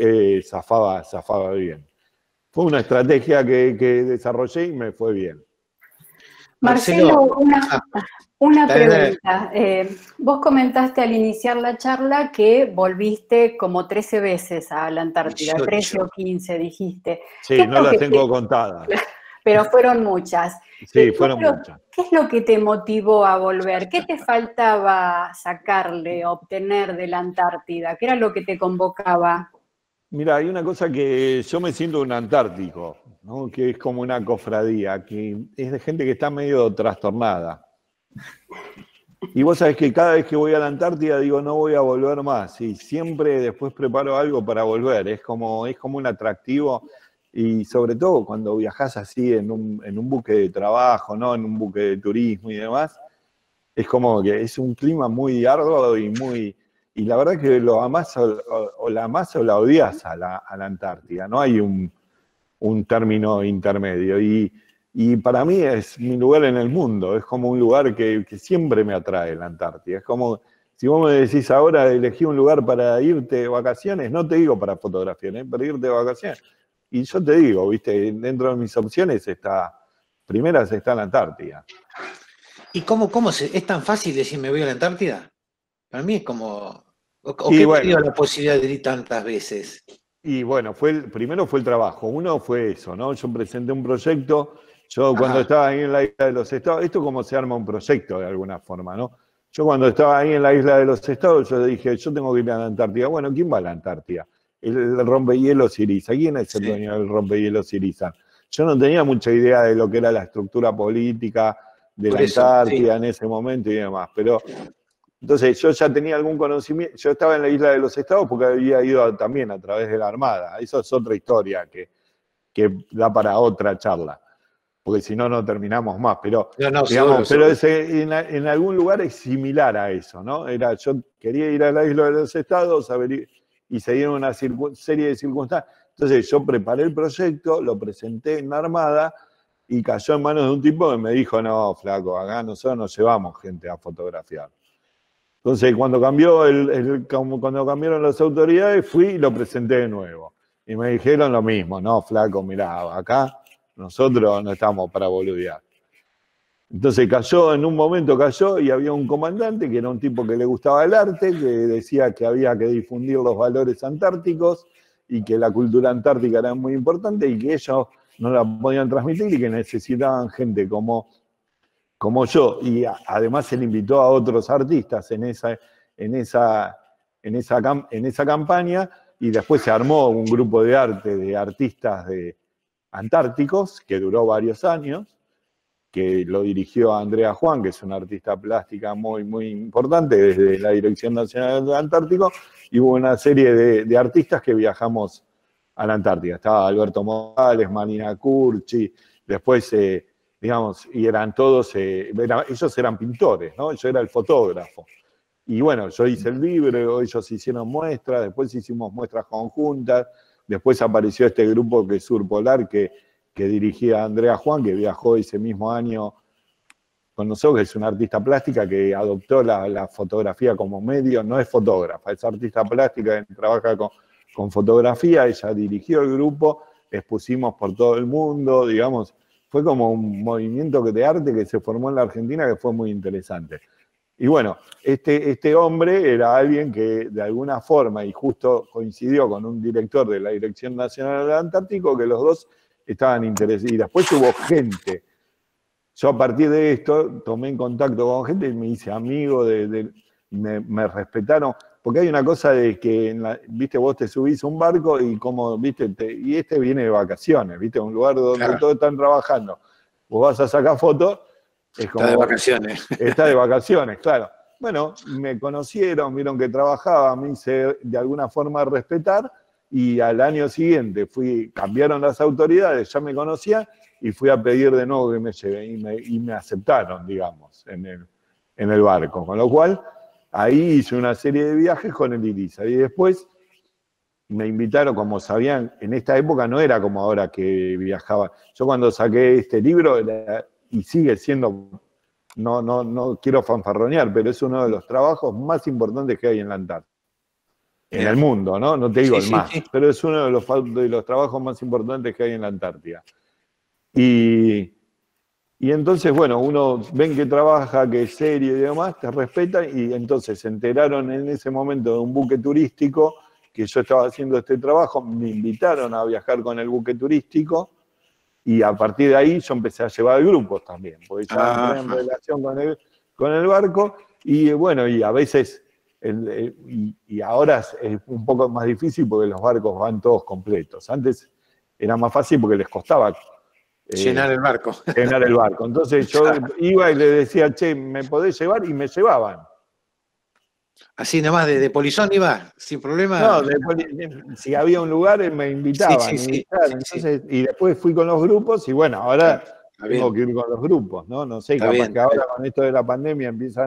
zafaba bien. Fue una estrategia que desarrollé y me fue bien. Marcelo, una pregunta. Vos comentaste al iniciar la charla que volviste como 13 veces a la Antártida, 18. 13 o 15 dijiste. Sí, no las tengo contadas. Pero fueron muchas. Sí, fueron muchas. ¿Qué es lo que te motivó a volver? ¿Qué te faltaba sacarle, obtener de la Antártida? ¿Qué era lo que te convocaba? Mira, hay una cosa que yo me siento un antártico, ¿no? Que es como una cofradía, que es de gente que está medio trastornada. Y vos sabés que cada vez que voy a la Antártida digo, no voy a volver más. Y siempre después preparo algo para volver. Es como un atractivo. Y sobre todo cuando viajás así en un buque de trabajo, ¿no? En un buque de turismo y demás, es como que es un clima muy arduo y la verdad que lo amás o la amás o la odias a la Antártida. No hay un término intermedio. Y para mí es mi lugar en el mundo. Es como un lugar que siempre me atrae la Antártida. Es como, si vos me decís ahora elegí un lugar para irte de vacaciones, no te digo para fotografiar, para irte de vacaciones. Y yo te digo, viste, dentro de mis opciones primeras está la Antártida. ¿Y cómo es tan fácil decir me voy a la Antártida? Para mí es como... ¿O y qué bueno, te dio la posibilidad de ir tantas veces? Y bueno, primero fue el trabajo. Uno fue eso, ¿no? Yo presenté un proyecto. Yo cuando estaba ahí en la Isla de los Estados, esto como se arma un proyecto de alguna forma, ¿no? Yo cuando estaba ahí en la Isla de los Estados, yo dije, yo tengo que ir a la Antártida. Bueno, ¿quién va a la Antártida? El rompehielos Syriza. ¿Quién es el dueño del rompehielos Syriza? Yo no tenía mucha idea de lo que era la estructura política de la Antártida en ese momento y demás, pero entonces yo ya tenía algún conocimiento. Yo estaba en la Isla de los Estados porque había ido también a través de la Armada. Eso es otra historia que da para otra charla, porque si no, no terminamos más. Pero, digamos, pero en algún lugar es similar a eso, ¿no? Yo quería ir a la Isla de los Estados y se dieron una serie de circunstancias. Entonces yo preparé el proyecto, lo presenté en la Armada y cayó en manos de un tipo que me dijo, no, flaco, acá nosotros nos llevamos gente a fotografiar. Entonces cuando cuando cambiaron las autoridades fui y lo presenté de nuevo. Y me dijeron lo mismo, no, flaco, mirá, acá nosotros no estamos para boludear. Entonces en un momento cayó y había un comandante que era un tipo que le gustaba el arte, que decía que había que difundir los valores antárticos y que la cultura antártica era muy importante y que ellos no la podían transmitir y que necesitaban gente como yo. Y además él invitó a otros artistas en esa campaña y después se armó un grupo de arte de artistas antárticos que duró varios años, que lo dirigió Andrea Juan, que es una artista plástica muy, muy importante desde la Dirección Nacional del Antártico, y hubo una serie de artistas que viajamos a la Antártida. Estaba Alberto Morales, Marina Curci, después, digamos, y eran todos, ellos eran pintores, ¿no? Yo era el fotógrafo. Y bueno, yo hice el libro, ellos hicieron muestras, después hicimos muestras conjuntas, después apareció este grupo que es Surpolar, que dirigía Andrea Juan, que viajó ese mismo año con nosotros, que es una artista plástica que adoptó la fotografía como medio, no es fotógrafa, es artista plástica que trabaja con fotografía, ella dirigió el grupo, expusimos por todo el mundo, digamos, fue como un movimiento de arte que se formó en la Argentina que fue muy interesante. Y bueno, este hombre era alguien que de alguna forma, y justo coincidió con un director de la Dirección Nacional del Antártico, que los dos estaban interesados. Y después hubo gente. Yo a partir de esto tomé en contacto con gente y me hice amigo, me respetaron. porque hay una cosa de que, viste, vos te subís a un barco y como, viste, y este viene de vacaciones, viste, un lugar donde todos están trabajando. Vos vas a sacar fotos, es como... Está de vacaciones. Está de vacaciones, claro. Bueno, me conocieron, vieron que trabajaba, me hice de alguna forma respetar, y al año siguiente cambiaron las autoridades, ya me conocían, y fui a pedir de nuevo que me lleven, y me aceptaron, digamos, en el barco. Con lo cual, ahí hice una serie de viajes con el Irizar. Y después me invitaron, como sabían, en esta época no era como ahora que viajaba. Yo cuando saqué este libro, y sigue siendo, no quiero fanfarronear, pero es uno de los trabajos más importantes que hay en la Antártida. En el mundo, ¿no? No te digo el más, pero es uno de los trabajos más importantes que hay en la Antártida. Y entonces, bueno, uno ven que trabaja, que es serio y demás, te respeta, y entonces se enteraron en ese momento de un buque turístico que yo estaba haciendo este trabajo, me invitaron a viajar con el buque turístico, y a partir de ahí yo empecé a llevar grupos también, porque ya entré en relación con el barco, y bueno, y a veces... y ahora es un poco más difícil porque los barcos van todos completos. Antes era más fácil porque les costaba llenar el barco. Llenar el barco. Entonces yo iba y le decía, che, ¿me podés llevar? Y me llevaban. Así nomás, de polizón iba, sin problema. No, si había un lugar me invitaban. Sí. Entonces, y después fui con los grupos, y bueno, ahora tengo que ir con los grupos, ¿no? No sé, capaz que ahora con esto de la pandemia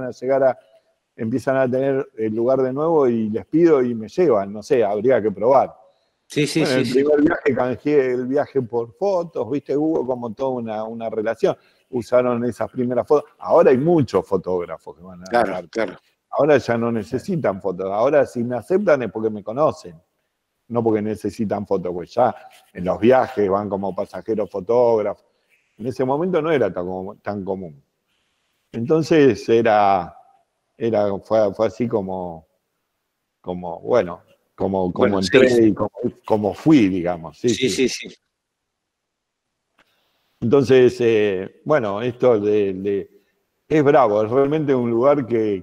empiezan a tener el lugar de nuevo y les pido y me llevan, no sé, habría que probar. El primer viaje canjeé el viaje por fotos, viste, hubo como toda una relación. Usaron esas primeras fotos. Ahora hay muchos fotógrafos que van a Claro. Ahora ya no necesitan fotos. Ahora si me aceptan es porque me conocen, no porque necesitan fotos, pues ya en los viajes van como pasajeros fotógrafos. En ese momento no era tan común. Entonces fue así como bueno, como entré y como fui, digamos. Sí. Entonces, bueno, esto es bravo, es realmente un lugar que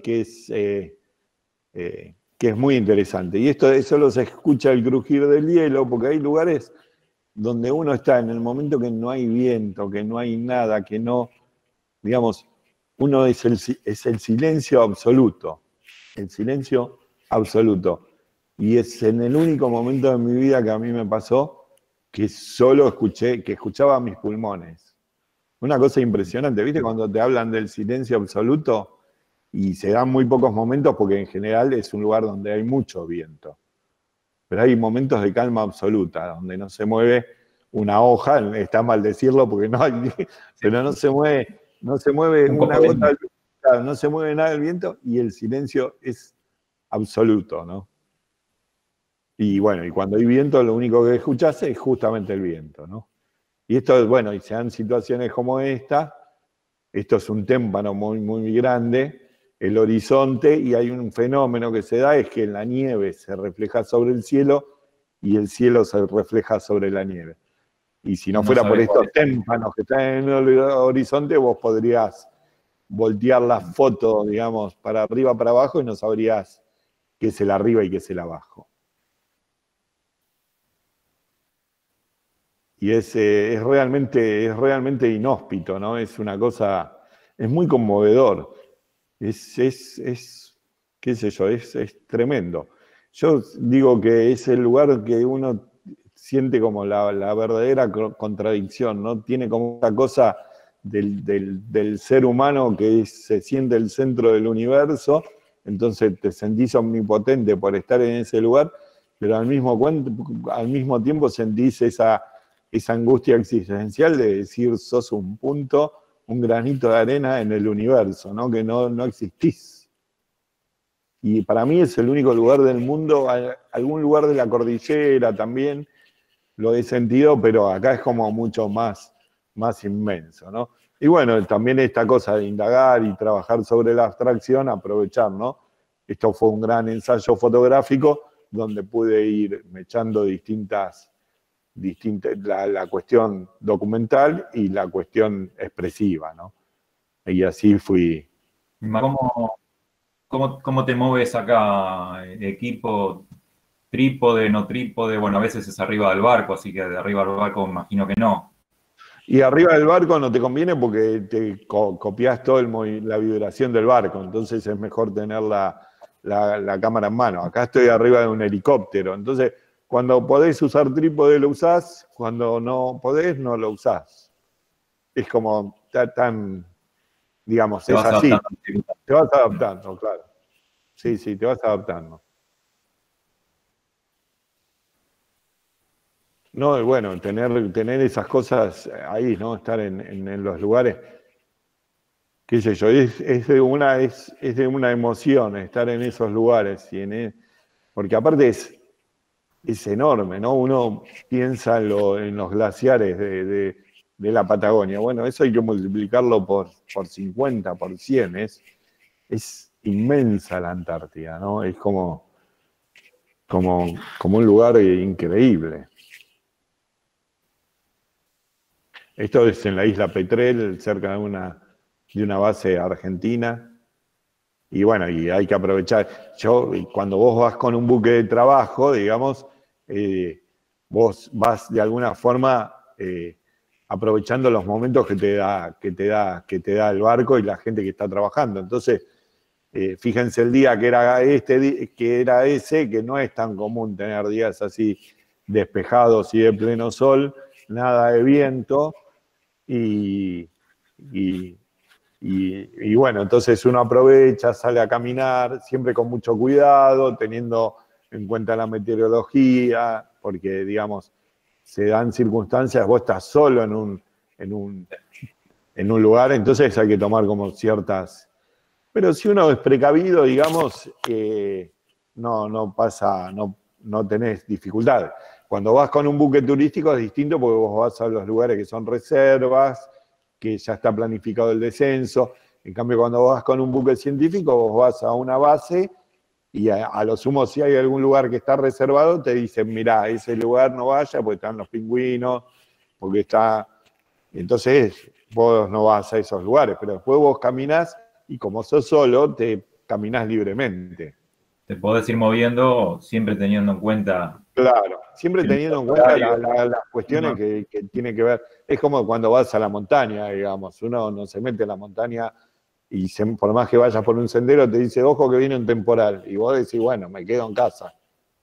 es muy interesante. Y eso lo se escucha el crujir del hielo, porque hay lugares donde uno está en el momento que no hay viento, que no hay nada, que no, digamos, uno es el silencio absoluto. El silencio absoluto. Y es en el único momento de mi vida que a mí me pasó que solo escuchaba mis pulmones. Una cosa impresionante, ¿viste? Cuando te hablan del silencio absoluto, y se dan muy pocos momentos porque en general es un lugar donde hay mucho viento. Pero hay momentos de calma absoluta, donde no se mueve una hoja, está mal decirlo porque no hay, pero no se mueve una gota, no se mueve nada del viento, y el silencio es absoluto, ¿no? Y bueno, y cuando hay viento, lo único que escuchás es justamente el viento, ¿no? Y esto, bueno, y se dan situaciones como esta, esto es un témpano muy, muy grande, el horizonte, y hay un fenómeno que se da, es que la nieve se refleja sobre el cielo, y el cielo se refleja sobre la nieve. Y si no fuera por estos témpanos que están en el horizonte, vos podrías voltear la foto, digamos, para arriba, para abajo, y no sabrías qué es el arriba y qué es el abajo. Y es realmente inhóspito, ¿no? Es una cosa, es muy conmovedor. Qué sé yo, es tremendo. Yo digo que es el lugar que uno siente como la verdadera contradicción, ¿no? Tiene como esta cosa del ser humano que se siente el centro del universo, entonces te sentís omnipotente por estar en ese lugar, pero al mismo tiempo sentís esa angustia existencial de decir sos un punto, un granito de arena en el universo, ¿no? Que no existís. Y para mí es el único lugar del mundo, algún lugar de la cordillera también lo he sentido, pero acá es como mucho más inmenso, ¿no? Y bueno, también esta cosa de indagar y trabajar sobre la abstracción, aprovechar, ¿no? Esto fue un gran ensayo fotográfico donde pude ir echando distintas la cuestión documental y la cuestión expresiva, ¿no? Y así fui. ¿Cómo te mueves acá? ¿Equipo, trípode, no trípode? Bueno, a veces es arriba del barco, así que de arriba del barco imagino que no. Y arriba del barco no te conviene porque te copias toda la vibración del barco, entonces es mejor tener la cámara en mano. Acá estoy arriba de un helicóptero, entonces cuando podés usar trípode lo usás, cuando no podés no lo usás. Es como tan, digamos, es así. Te vas adaptando, claro. Sí, te vas adaptando. No, bueno, tener esas cosas ahí, ¿no? Estar en los lugares, qué sé yo, es de una emoción estar en esos lugares. Porque aparte es enorme, ¿no? Uno piensa en los glaciares de la Patagonia. Bueno, eso hay que multiplicarlo por 50, por 100. Es inmensa la Antártida, ¿no? Es como un lugar increíble. Esto es en la isla Petrel, cerca de una base argentina. Y bueno, y hay que aprovechar. Cuando vos vas con un buque de trabajo, digamos, vos vas de alguna forma aprovechando los momentos que te da el barco y la gente que está trabajando. Entonces, fíjense el día que era ese, que no es tan común tener días así despejados y de pleno sol, nada de viento. Y bueno, entonces uno aprovecha, sale a caminar, siempre con mucho cuidado, teniendo en cuenta la meteorología, porque, digamos, se dan circunstancias, vos estás solo en un lugar, entonces hay que tomar como ciertas... Pero si uno es precavido, digamos, no tenés dificultades. Cuando vas con un buque turístico es distinto porque vos vas a los lugares que son reservas, que ya está planificado el descenso. En cambio, cuando vas con un buque científico, vos vas a una base y a lo sumo, si hay algún lugar que está reservado, te dicen, mirá, ese lugar no vaya porque están los pingüinos, porque está... Entonces, vos no vas a esos lugares, pero después vos caminás y como sos solo, te caminás libremente. Te podés ir moviendo siempre teniendo en cuenta... Claro, siempre teniendo en cuenta las cuestiones que tienen que ver. Es como cuando vas a la montaña, digamos. Uno no se mete en la montaña y por más que vayas por un sendero te dice, ojo que viene un temporal. Y vos decís, bueno, me quedo en casa.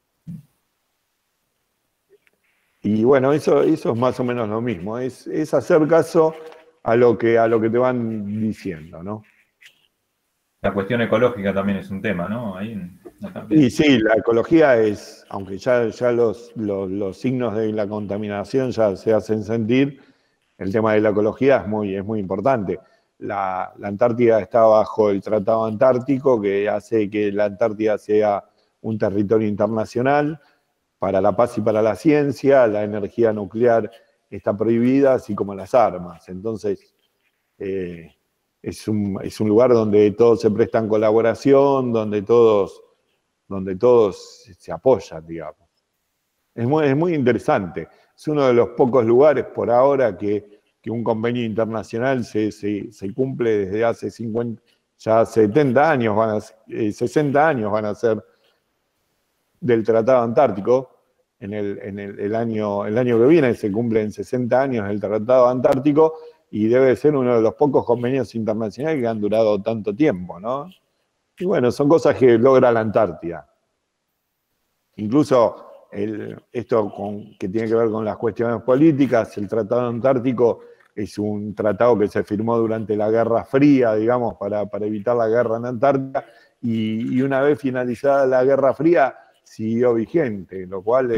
Y bueno, eso es más o menos lo mismo. Es hacer caso a lo que te van diciendo, ¿no? La cuestión ecológica también es un tema, ¿no? Y sí, la ecología es, aunque ya los signos de la contaminación ya se hacen sentir, el tema de la ecología es muy importante. La Antártida está bajo el Tratado Antártico, que hace que la Antártida sea un territorio internacional para la paz y para la ciencia. La energía nuclear está prohibida, así como las armas. Entonces, es un lugar donde todos se prestan colaboración, donde todos se apoyan, digamos. Es muy interesante. Es uno de los pocos lugares por ahora que un convenio internacional se cumple desde hace 70 años, 60 años van a ser del Tratado Antártico. En el año que viene se cumplen 60 años del Tratado Antártico y debe ser uno de los pocos convenios internacionales que han durado tanto tiempo, ¿no? Y bueno, son cosas que logra la Antártida. Incluso esto que tiene que ver con las cuestiones políticas, el Tratado Antártico es un tratado que se firmó durante la Guerra Fría, digamos, para evitar la guerra en Antártida, y una vez finalizada la Guerra Fría siguió vigente, lo cual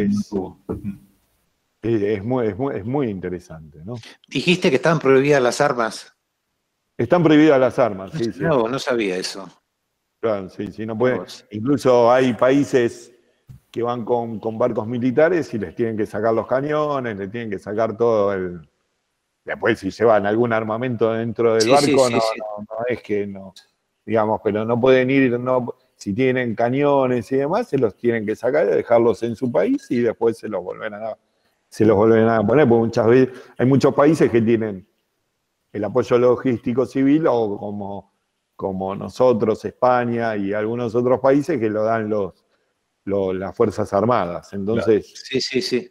es muy interesante, ¿no? Dijiste que estaban prohibidas las armas. Están prohibidas las armas, sí. No sabía eso. Claro, sí, no puede. Incluso hay países que van con barcos militares y les tienen que sacar los cañones, les tienen que sacar todo el... Después si llevan algún armamento dentro del barco, no es que no, digamos, pero no pueden ir, si tienen cañones y demás, se los tienen que sacar y dejarlos en su país y después se los vuelven a poner, porque muchas veces hay muchos países que tienen el apoyo logístico civil o como nosotros, España y algunos otros países, que lo dan las Fuerzas Armadas. Entonces, sí.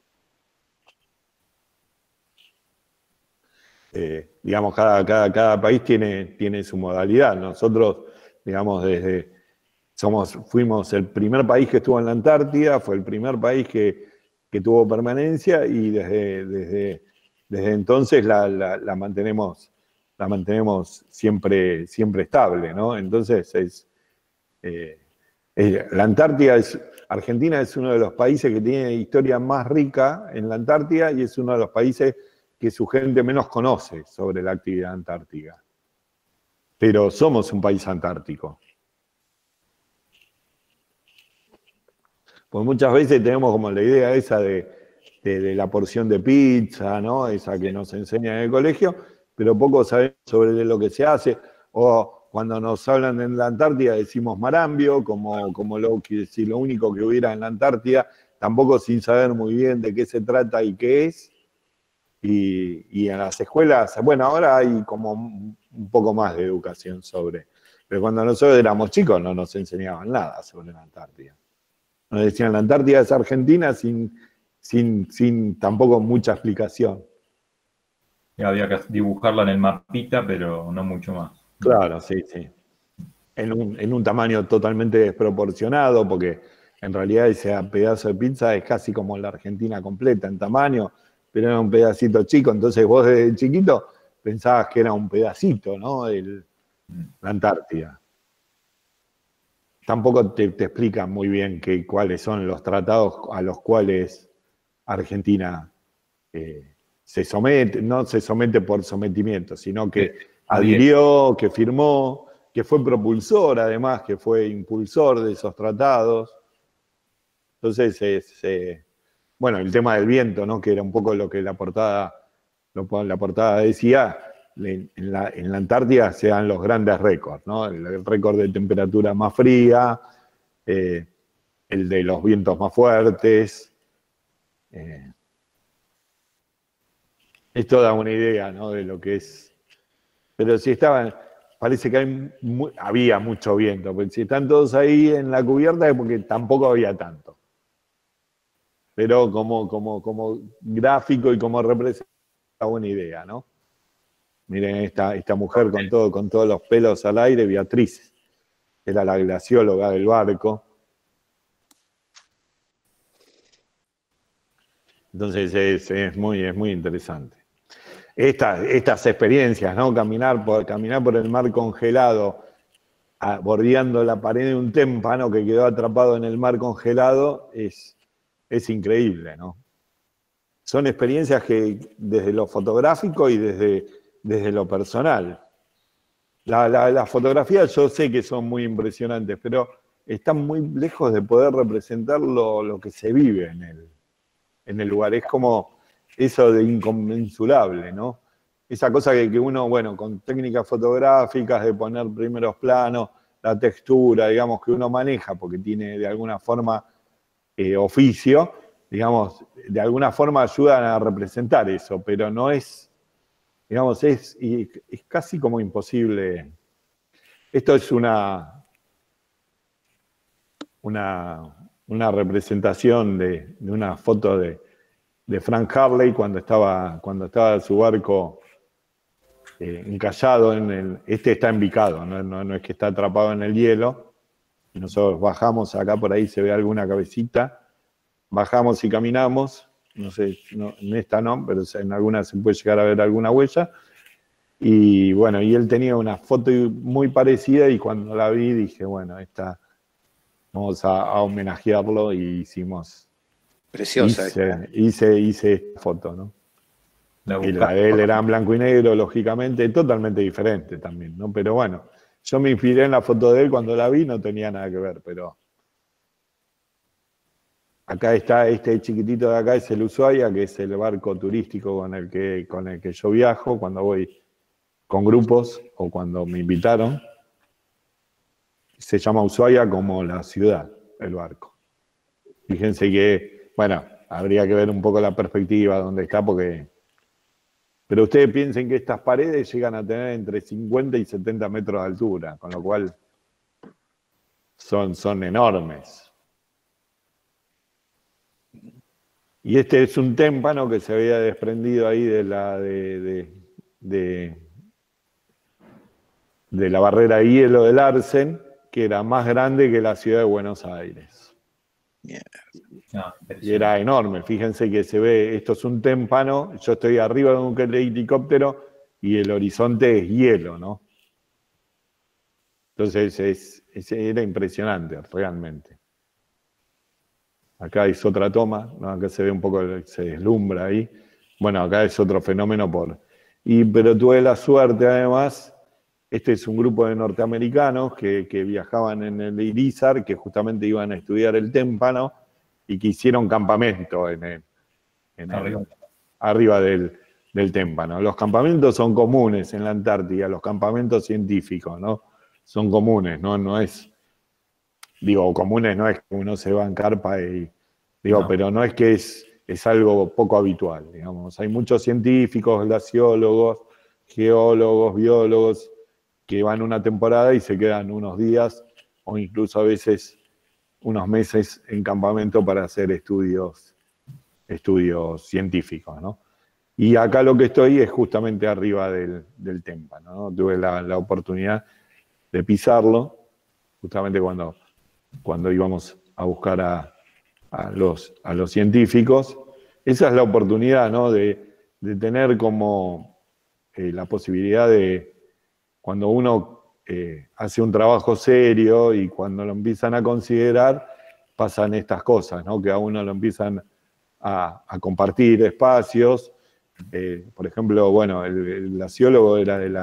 Digamos, cada país tiene su modalidad. Nosotros, digamos, fuimos el primer país que estuvo en la Antártida, fue el primer país que tuvo permanencia, y desde entonces la mantenemos siempre estable, ¿no? Entonces, la Antártida Argentina es uno de los países que tiene historia más rica en la Antártida, y es uno de los países que su gente menos conoce sobre la actividad antártica. Pero somos un país antártico. Pues muchas veces tenemos como la idea esa de la porción de pizza, ¿no? Esa que nos enseñan en el colegio, pero poco sabemos sobre lo que se hace. O cuando nos hablan en la Antártida decimos marambio, como si lo único que hubiera en la Antártida, tampoco sin saber muy bien de qué se trata y qué es. Y en las escuelas, bueno, ahora hay como un poco más de educación pero cuando nosotros éramos chicos no nos enseñaban nada sobre la Antártida. Nos decían, la Antártida es Argentina sin tampoco mucha explicación. Había que dibujarla en el mapita, pero no mucho más. Claro, sí. En un tamaño totalmente desproporcionado, porque en realidad ese pedazo de pizza es casi como la Argentina completa en tamaño, pero era un pedacito chico, entonces vos desde chiquito pensabas que era un pedacito, ¿no? La Antártida. Tampoco te explican muy bien cuáles son los tratados a los cuales Argentina se somete, no se somete por sometimiento, sino que adhirió, que firmó, que fue propulsor además, que fue impulsor de esos tratados. Entonces, bueno, el tema del viento, ¿no? Que era un poco lo que la portada decía, en la Antártida se dan los grandes récords, ¿no? El récord de temperatura más fría, el de los vientos más fuertes. Esto da una idea, ¿no? De lo que es. Pero si parece que había mucho viento, porque si están todos ahí en la cubierta es porque tampoco había tanto. Pero como gráfico y como representación, da buena idea, ¿no? Miren esta mujer con todos los pelos al aire, Beatriz, era la glacióloga del barco. Entonces es muy interesante. Estas experiencias, ¿no? Caminar por el mar congelado, bordeando la pared de un témpano que quedó atrapado en el mar congelado, es increíble, ¿no? Son experiencias que desde lo fotográfico y desde lo personal. Las fotografías yo sé que son muy impresionantes, pero están muy lejos de poder representar lo que se vive en el lugar. Es como eso de inconmensurable, ¿no? Esa cosa que uno, bueno, con técnicas fotográficas de poner primeros planos, la textura, digamos, que uno maneja porque tiene de alguna forma oficio, digamos, de alguna forma ayudan a representar eso, pero no es, digamos, es casi como imposible. Esto es una representación de una foto de Frank Harley cuando estaba su barco encallado este está embicado, no es que está atrapado en el hielo. Y nosotros bajamos, acá por ahí se ve alguna cabecita, bajamos y caminamos, no sé, en esta no, pero en alguna se puede llegar a ver alguna huella. Y bueno, y él tenía una foto muy parecida y cuando la vi dije, bueno, vamos a homenajearlo y hicimos... Preciosa. Hice esta foto, ¿no? Y la de él era en blanco y negro, lógicamente, totalmente diferente también, ¿no? Pero bueno, yo me inspiré en la foto de él cuando la vi, no tenía nada que ver, pero... Acá está este chiquitito de acá, es el Ushuaia, que es el barco turístico con el que yo viajo cuando voy con grupos o cuando me invitaron. Se llama Ushuaia como la ciudad, el barco. Fíjense que, bueno, habría que ver un poco la perspectiva donde está, porque Pero ustedes piensen que estas paredes llegan a tener entre 50 y 70 metros de altura, con lo cual son enormes. Y este es un témpano que se había desprendido ahí de la barrera de hielo del Larsen, que era más grande que la ciudad de Buenos Aires. No, Y era enorme. Fíjense que se ve, esto es un témpano, yo estoy arriba de un helicóptero y el horizonte es hielo, ¿no? Entonces era impresionante, realmente. Acá es otra toma, ¿no? Acá se ve un poco, se deslumbra ahí. Bueno, acá es otro fenómeno pero tuve la suerte, además, este es un grupo de norteamericanos que viajaban en el Irizar, que justamente iban a estudiar el témpano y que hicieron campamento arriba del témpano. Los campamentos son comunes en la Antártida, los campamentos científicos, ¿no? Son comunes, no es, digo, comunes no es que uno se va en carpa no. Pero no es que es algo poco habitual, digamos. Hay muchos científicos, glaciólogos, geólogos, biólogos, que van una temporada y se quedan unos días o incluso a veces unos meses en campamento para hacer estudios científicos, ¿no? Y acá lo que estoy es justamente arriba del témpano, ¿no? Tuve la oportunidad de pisarlo, justamente cuando íbamos a buscar a los científicos. Esa es la oportunidad, ¿no? De tener como la posibilidad de, cuando uno hace un trabajo serio y cuando lo empiezan a considerar, pasan estas cosas, ¿no? Que a uno lo empiezan a compartir espacios. Por ejemplo, bueno, el glaciólogo era de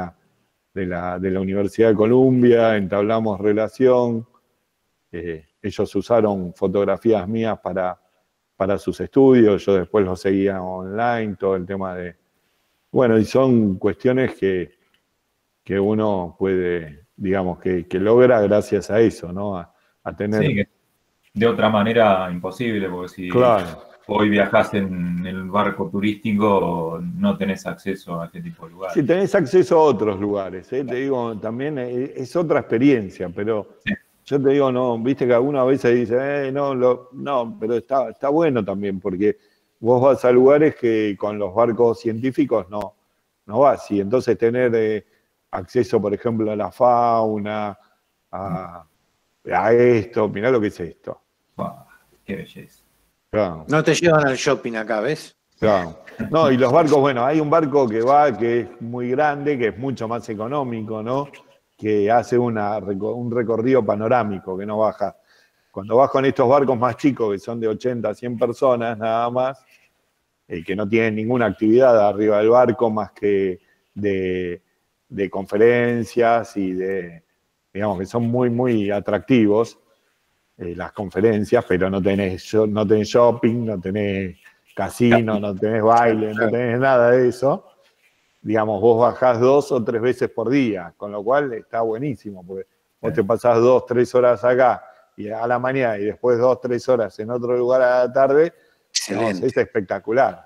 la Universidad de Columbia, entablamos relación. Ellos usaron fotografías mías para sus estudios, yo después los seguía online, todo el tema de... Bueno, y son cuestiones que uno puede, digamos, que logra gracias a eso, ¿no? A tener... Sí, que de otra manera imposible, porque si hoy viajás en el barco turístico, no tenés acceso a este tipo de lugares. Sí, tenés acceso a otros lugares, ¿eh? Te digo, también es otra experiencia, pero... Sí. Yo te digo, no, viste que algunas veces dice, no, pero está bueno también, porque vos vas a lugares que con los barcos científicos no vas, y entonces tener acceso, por ejemplo, a la fauna, a esto, mirá lo que es esto. Wow, qué belleza. Claro. No te llevan al shopping acá, ¿ves? Claro. No, y los barcos, bueno, hay un barco que es muy grande, que es mucho más económico, ¿no? Que hace un recorrido panorámico, que no baja. Cuando vas con estos barcos más chicos, que son de 80 a 100 personas nada más, que no tienen ninguna actividad arriba del barco más que de conferencias y digamos que son muy, muy atractivos las conferencias, pero no tenés shopping, no tenés casino, no tenés baile, no tenés nada de eso. Digamos, vos bajás 2 o 3 veces por día, con lo cual está buenísimo, porque vos te pasás 2 o 3 horas acá y a la mañana y después 2 o 3 horas en otro lugar a la tarde. Digamos, es espectacular.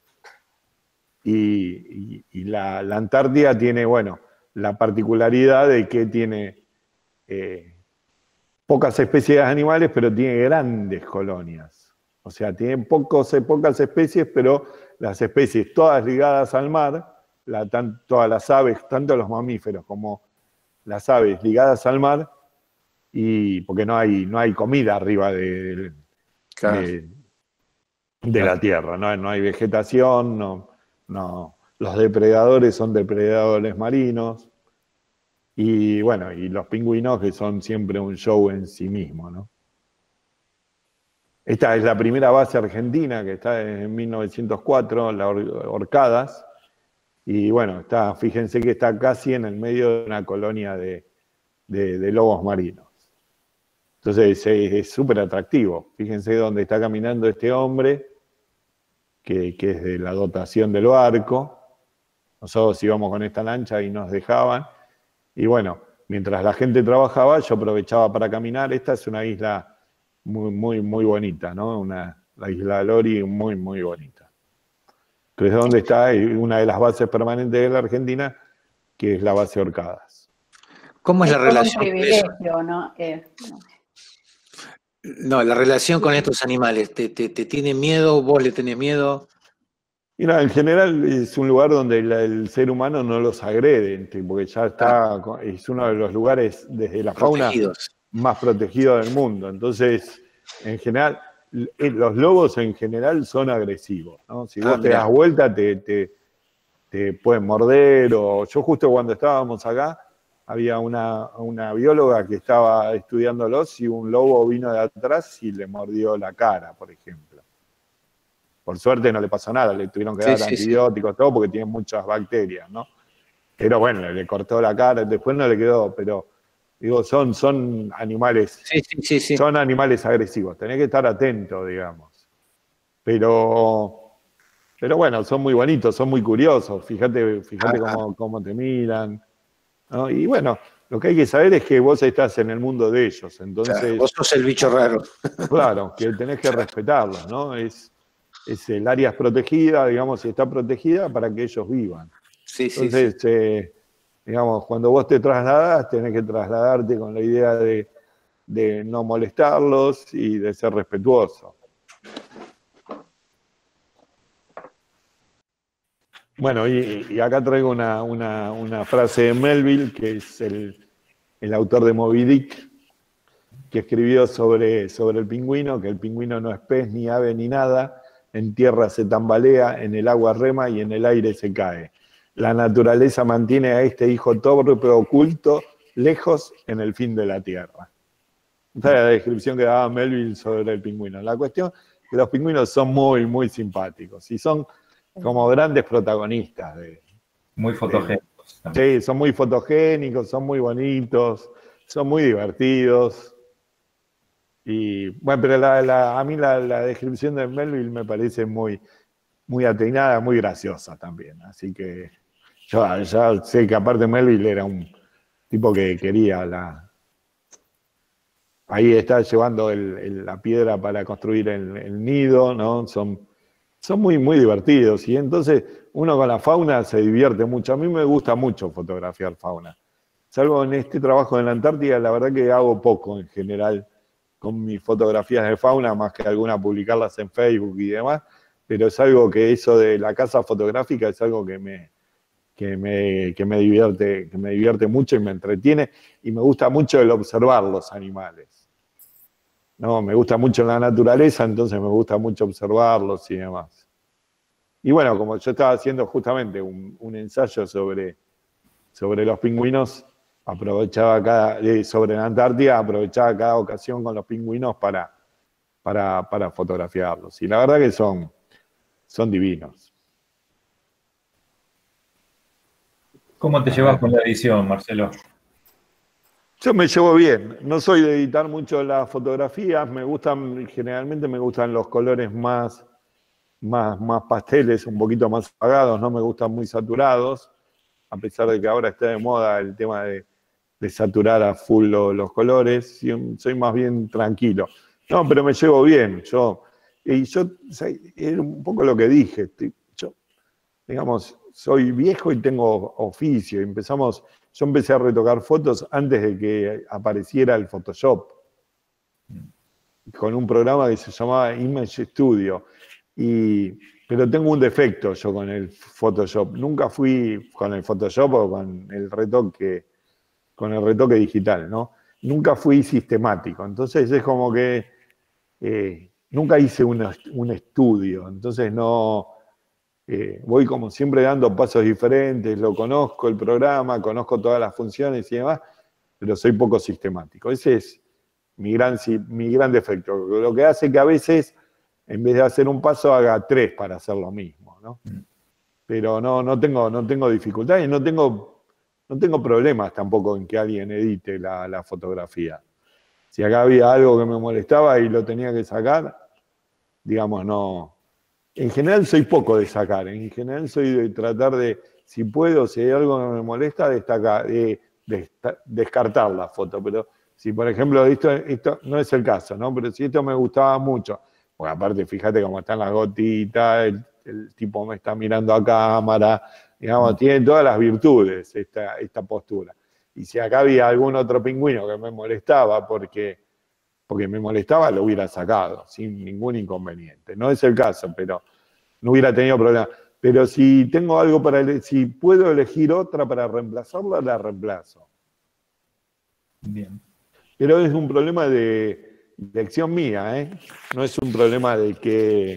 Y la Antártida tiene, bueno, la particularidad de que tiene pocas especies de animales, pero tiene grandes colonias. O sea, tiene pocas especies, pero las especies todas ligadas al mar, todas las aves, tanto los mamíferos como las aves ligadas al mar, y porque no hay comida arriba de la tierra, no hay vegetación, los depredadores son depredadores marinos, y bueno, y los pingüinos que son siempre un show en sí mismo, ¿no? Esta es la primera base argentina que está en 1904, la Orcadas. Y bueno, fíjense que está casi en el medio de una colonia de lobos marinos. Entonces es súper atractivo. Fíjense dónde está caminando este hombre, que es de la dotación del barco. Nosotros íbamos con esta lancha y nos dejaban. Y bueno, mientras la gente trabajaba, yo aprovechaba para caminar. Esta es una isla muy, muy, muy bonita, ¿no? La isla Lori, muy, muy bonita. que es donde está una de las bases permanentes de la Argentina, que es la base Orcadas. ¿Cómo es la relación? Un privilegio, ¿no? No, la relación con estos animales. ¿Te tiene miedo? ¿Vos le tenés miedo? Mira, en general es un lugar donde el ser humano no los agrede, porque ya está, es uno de los lugares desde la fauna más protegidos del mundo. Entonces, en general, los lobos en general son agresivos, ¿no? Si vos te das vuelta, te pueden morder. O yo justo cuando estábamos acá, había una bióloga que estaba estudiándolos y un lobo vino de atrás y le mordió la cara, por ejemplo. Por suerte no le pasó nada, le tuvieron que dar antibióticos, todo, porque tienen muchas bacterias, ¿no? Pero bueno, le cortó la cara, después no le quedó, pero digo, son animales, son animales agresivos, tenés que estar atento, digamos. Pero bueno, son muy bonitos, son muy curiosos, fíjate cómo te miran, ¿no? Y bueno, lo que hay que saber es que vos estás en el mundo de ellos, entonces... Claro, vos sos el bicho raro. Claro, que tenés que respetarlos, ¿no? Es el área protegida, digamos, y está protegida para que ellos vivan. Entonces, digamos, cuando vos te trasladás, tenés que trasladarte con la idea de no molestarlos y de ser respetuoso. Bueno, y acá traigo una frase de Melville, que es el autor de Moby Dick, que escribió sobre el pingüino, que el pingüino no es pez, ni ave, ni nada. En tierra se tambalea, en el agua rema y en el aire se cae. La naturaleza mantiene a este hijo torpe oculto, lejos en el fin de la tierra. Esta es la descripción que daba Melville sobre el pingüino. La cuestión es que los pingüinos son muy, muy simpáticos y son como grandes protagonistas. Muy fotogénicos. Sí, son muy fotogénicos, son muy bonitos, son muy divertidos. Y bueno, pero a mí la descripción de Melville me parece muy, muy atinada, muy graciosa también. Así que yo ya sé que aparte Melville era un tipo que quería ahí está llevando la piedra para construir el nido, ¿no? Son muy, muy divertidos. Y entonces uno con la fauna se divierte mucho. A mí me gusta mucho fotografiar fauna. Salvo en este trabajo en la Antártida, la verdad que hago poco en general con mis fotografías de fauna, más que algunas publicarlas en Facebook y demás, pero es algo que eso de la casa fotográfica es algo que me divierte mucho y me entretiene, y me gusta mucho el observar los animales. No, me gusta mucho la naturaleza, entonces me gusta mucho observarlos y demás. Y bueno, como yo estaba haciendo justamente un ensayo sobre los pingüinos, aprovechaba sobre la Antártida, aprovechaba cada ocasión con los pingüinos para fotografiarlos. Y la verdad que son divinos. ¿Cómo te llevas con la edición, Marcelo? Yo me llevo bien. No soy de editar mucho las fotografías. Generalmente me gustan los colores más pasteles, un poquito más apagados. No me gustan muy saturados, a pesar de que ahora está de moda el tema de saturar a full los colores. Soy más bien tranquilo. No, pero me llevo bien. Es un poco lo que dije. Yo, digamos, soy viejo y tengo oficio. Yo empecé a retocar fotos antes de que apareciera el Photoshop, con un programa que se llamaba Image Studio. Pero tengo un defecto yo con el Photoshop. Nunca fui con el Photoshop o con el retoque digital, ¿no? Nunca fui sistemático. Entonces es como que nunca hice un estudio. Entonces voy como siempre dando pasos diferentes, lo conozco el programa, conozco todas las funciones y demás, pero soy poco sistemático. Ese es mi gran defecto. Lo que hace que a veces, en vez de hacer un paso, haga 3 para hacer lo mismo, ¿no? Pero no tengo dificultades, no tengo problemas tampoco en que alguien edite la fotografía. Si acá había algo que me molestaba y lo tenía que sacar, digamos, no. En general soy poco de sacar, en general soy de tratar de, si puedo, si hay algo que me molesta, descartar la foto. Pero si, por ejemplo, esto no es el caso, ¿no? Pero si esto me gustaba mucho, porque aparte, fíjate cómo están las gotitas, el tipo me está mirando a cámara, digamos, tiene todas las virtudes esta postura. Y si acá había algún otro pingüino que me molestaba porque me molestaba, lo hubiera sacado, sin ningún inconveniente. No es el caso, pero no hubiera tenido problema. Pero si tengo algo si puedo elegir otra para reemplazarla, la reemplazo. Bien. Pero es un problema de elección mía, ¿eh? No es un problema de que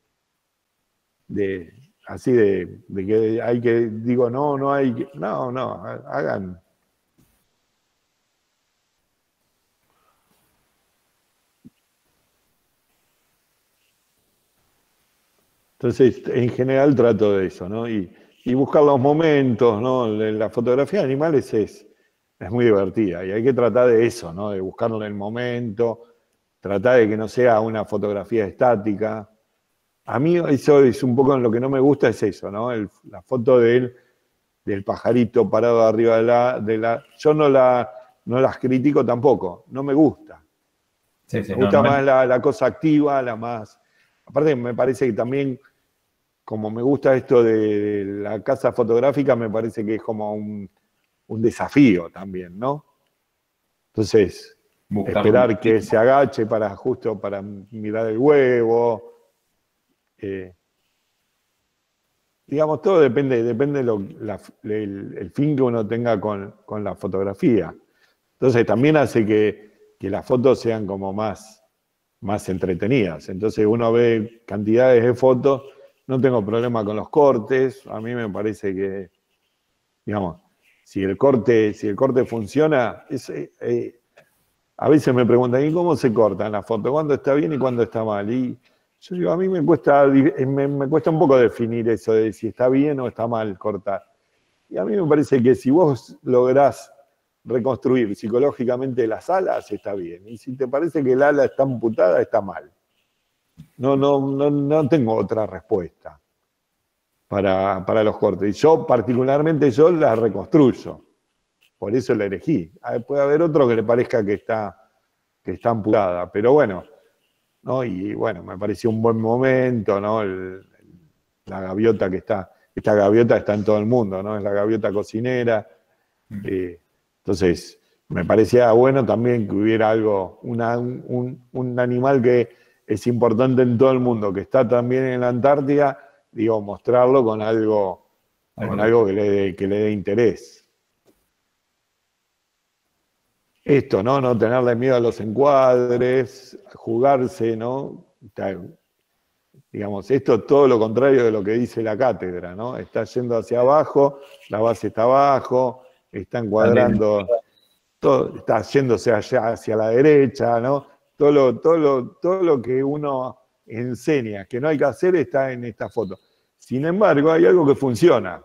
hay que, digo, no hay que, no, hagan. Entonces, en general trato de eso, ¿no? Y buscar los momentos, ¿no? La fotografía de animales es muy divertida y hay que tratar de eso, ¿no? De buscarle el momento, tratar de que no sea una fotografía estática. A mí eso es un poco lo que no me gusta, es eso, ¿no? La foto del pajarito parado arriba de la... Yo no las critico tampoco, no me gusta. Sí, Me gusta más la cosa activa, la más... Aparte me parece que también, como me gusta esto de la casa fotográfica, me parece que es como un desafío también, ¿no? Entonces, esperar que se agache justo para mirar el huevo. Digamos, todo depende el fin que uno tenga con la fotografía. Entonces, también hace que las fotos sean como más entretenidas. Entonces, uno ve cantidades de fotos, no tengo problema con los cortes, a mí me parece que, digamos, si el corte funciona, a veces me preguntan, ¿y cómo se cortan las fotos? ¿Cuándo está bien y cuándo está mal? Y yo digo, a mí me cuesta un poco definir eso de si está bien o está mal cortar. Y a mí me parece que si vos lográs reconstruir psicológicamente las alas, está bien. Y si te parece que el ala está amputada, está mal. No tengo otra respuesta para los cortes. Y particularmente, yo las reconstruyo. Por eso la elegí. Puede haber otro que le parezca que está amputada. Pero bueno, ¿no? Y bueno, me pareció un buen momento, ¿no? La gaviota esta gaviota está en todo el mundo, ¿no? Es la gaviota cocinera. Entonces, me parecía bueno también que hubiera un animal que es importante en todo el mundo, que está también en la Antártida, digo, mostrarlo con algo que le dé interés. Esto, ¿no? No tenerle miedo a los encuadres, jugarse, ¿no? Digamos, esto es todo lo contrario de lo que dice la cátedra, ¿no? Está yendo hacia abajo, la base está abajo, está encuadrando, todo, está yéndose hacia la derecha, ¿no? Todo lo que uno enseña que no hay que hacer está en esta foto. Sin embargo, hay algo que funciona.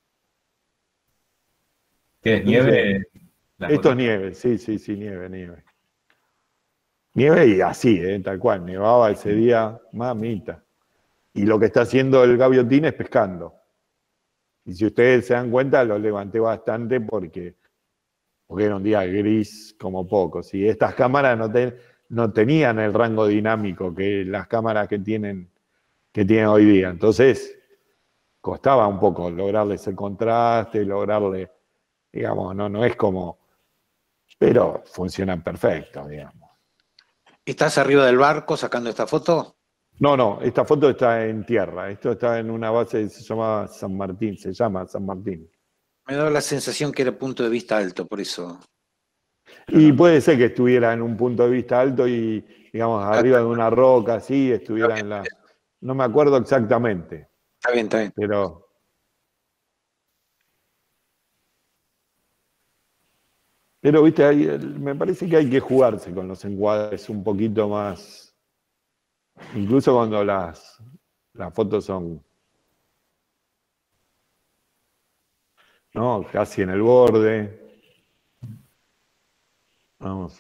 ¿Qué es nieve? Esto es nieve, sí, nieve. Nieve y así, tal cual, nevaba ese día, mamita. Y lo que está haciendo el gaviotín es pescando. Y si ustedes se dan cuenta, lo levanté bastante porque era un día gris como poco. Si estas cámaras no tenían el rango dinámico que las cámaras que tienen hoy día. Entonces, costaba un poco lograrle ese contraste, lograrle, digamos, no es como... Pero funcionan perfecto, digamos. ¿Estás arriba del barco sacando esta foto? No, esta foto está en tierra. Esto está en una base que se llama San Martín. Me da la sensación que era punto de vista alto, por eso. Y puede ser que estuviera en un punto de vista alto y, digamos, arriba de una roca, así, estuviera en la... No me acuerdo exactamente. Está bien. Pero, viste, me parece que hay que jugarse con los encuadres un poquito más, incluso cuando las fotos son, ¿no? Casi en el borde. Vamos.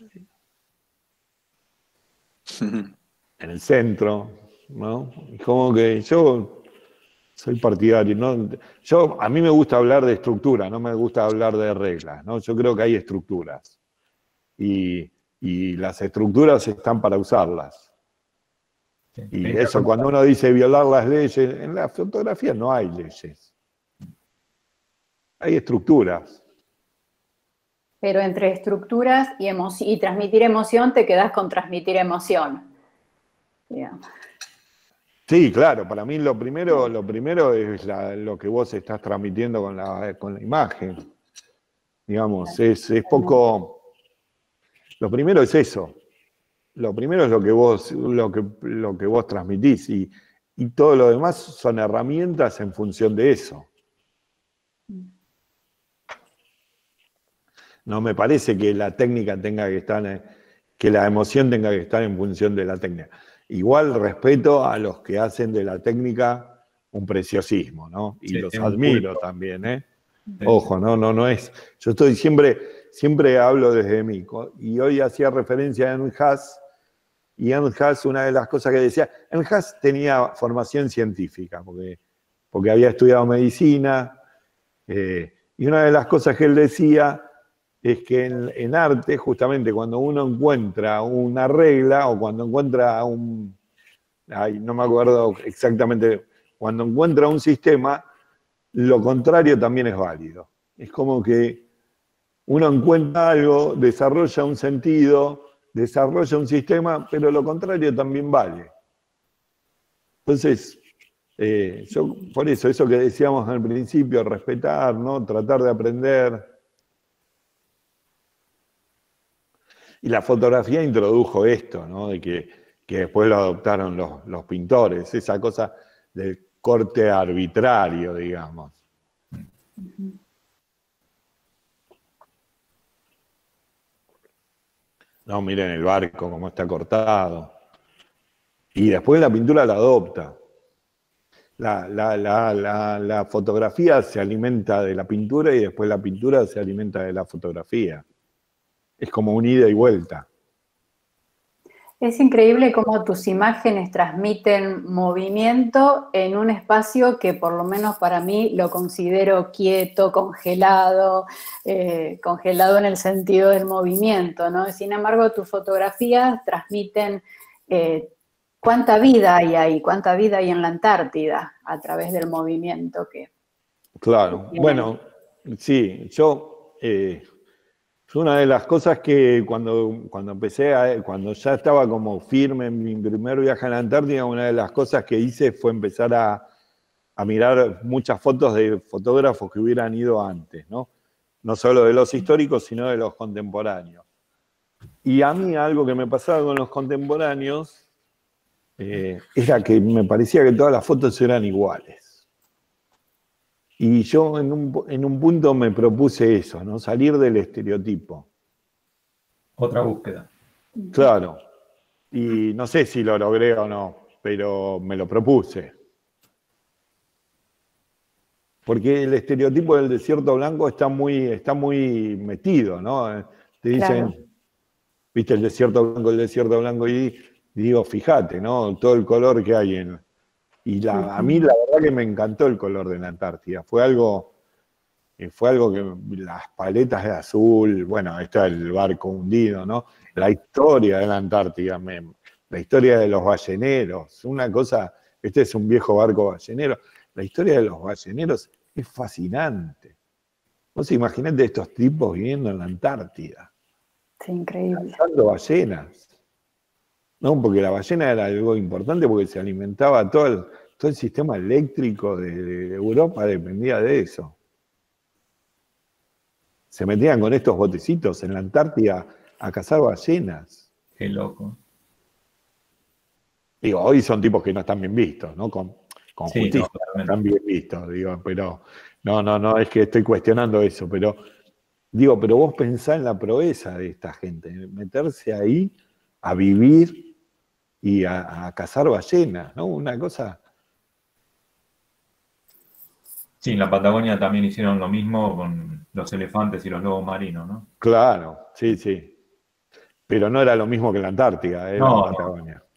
En el centro, ¿no? Y como que yo soy partidario, ¿no? A mí me gusta hablar de estructura, no me gusta hablar de reglas, ¿no? Yo creo que hay estructuras. Y las estructuras están para usarlas. Y eso, cuando uno dice violar las leyes, en la fotografía no hay leyes. Hay estructuras. Pero entre estructuras y transmitir emoción, te quedás con transmitir emoción. Digamos. Sí, claro, para mí lo primero es lo que vos estás transmitiendo con la imagen. Digamos, es poco. Lo primero es eso. Lo primero es lo que vos transmitís y todo lo demás son herramientas en función de eso. No me parece que la técnica tenga que estar, que la emoción tenga que estar en función de la técnica. Igual respeto a los que hacen de la técnica un preciosismo, ¿no? Y los admiro también, ¿eh? Sí. Ojo, no es. Yo estoy siempre hablo desde mí. Y hoy hacía referencia a Ernst Haas. Y Ernst Haas, una de las cosas que decía, Ernst Haas tenía formación científica, porque había estudiado medicina, y una de las cosas que él decía es que en arte, justamente cuando uno encuentra una regla, o cuando encuentra no me acuerdo exactamente, cuando encuentra un sistema, lo contrario también es válido. Es como que uno encuentra algo, desarrolla un sentido, desarrolla un sistema, pero lo contrario también vale. Entonces, yo por eso que decíamos al principio, respetar, ¿no? Tratar de aprender. Y la fotografía introdujo esto, ¿no? De que después lo adoptaron los pintores, esa cosa del corte arbitrario, digamos. No, miren el barco, cómo está cortado. Y después la pintura la adopta. La fotografía se alimenta de la pintura y después la pintura se alimenta de la fotografía. Es como un ida y vuelta. Es increíble cómo tus imágenes transmiten movimiento en un espacio que por lo menos para mí lo considero quieto, congelado en el sentido del movimiento, ¿no? Sin embargo, tus fotografías transmiten cuánta vida hay ahí, cuánta vida hay en la Antártida a través del movimiento que... Claro, bueno, sí, fue una de las cosas que cuando cuando ya estaba como firme en mi primer viaje a la Antártida, una de las cosas que hice fue empezar a mirar muchas fotos de fotógrafos que hubieran ido antes, ¿no? No solo de los históricos, sino de los contemporáneos. Y a mí algo que me pasaba con los contemporáneos era que me parecía que todas las fotos eran iguales. Y yo en un punto me propuse eso, ¿no? Salir del estereotipo. Otra búsqueda. Claro. Y no sé si lo logré o no, pero me lo propuse. Porque el estereotipo del desierto blanco está muy metido, ¿no? Te dicen, claro, viste el desierto blanco, y digo, fíjate, ¿no? Todo el color que hay a mí la verdad que me encantó el color de la Antártida. Fue algo que las paletas de azul, bueno, está el barco hundido, ¿no? La historia de la Antártida, la historia de los balleneros, una cosa, este es un viejo barco ballenero, la historia de los balleneros es fascinante. Vos imaginate estos tipos viviendo en la Antártida. Sí, increíble. Cazando ballenas. No, porque la ballena era algo importante porque se alimentaba todo el sistema eléctrico de Europa dependía de eso. Se metían con estos botecitos en la Antártida a cazar ballenas. Qué loco. Digo, hoy son tipos que no están bien vistos, ¿no? Con sí, justicia no están bien vistos, digo, pero no es que estoy cuestionando eso, pero digo, pero vos pensá en la proeza de esta gente, meterse ahí a vivir y a cazar ballenas, ¿no? Una cosa... Sí, en la Patagonia también hicieron lo mismo con los elefantes y los lobos marinos, ¿no? Claro, sí. Pero no era lo mismo que en la Antártida, la Patagonia. No.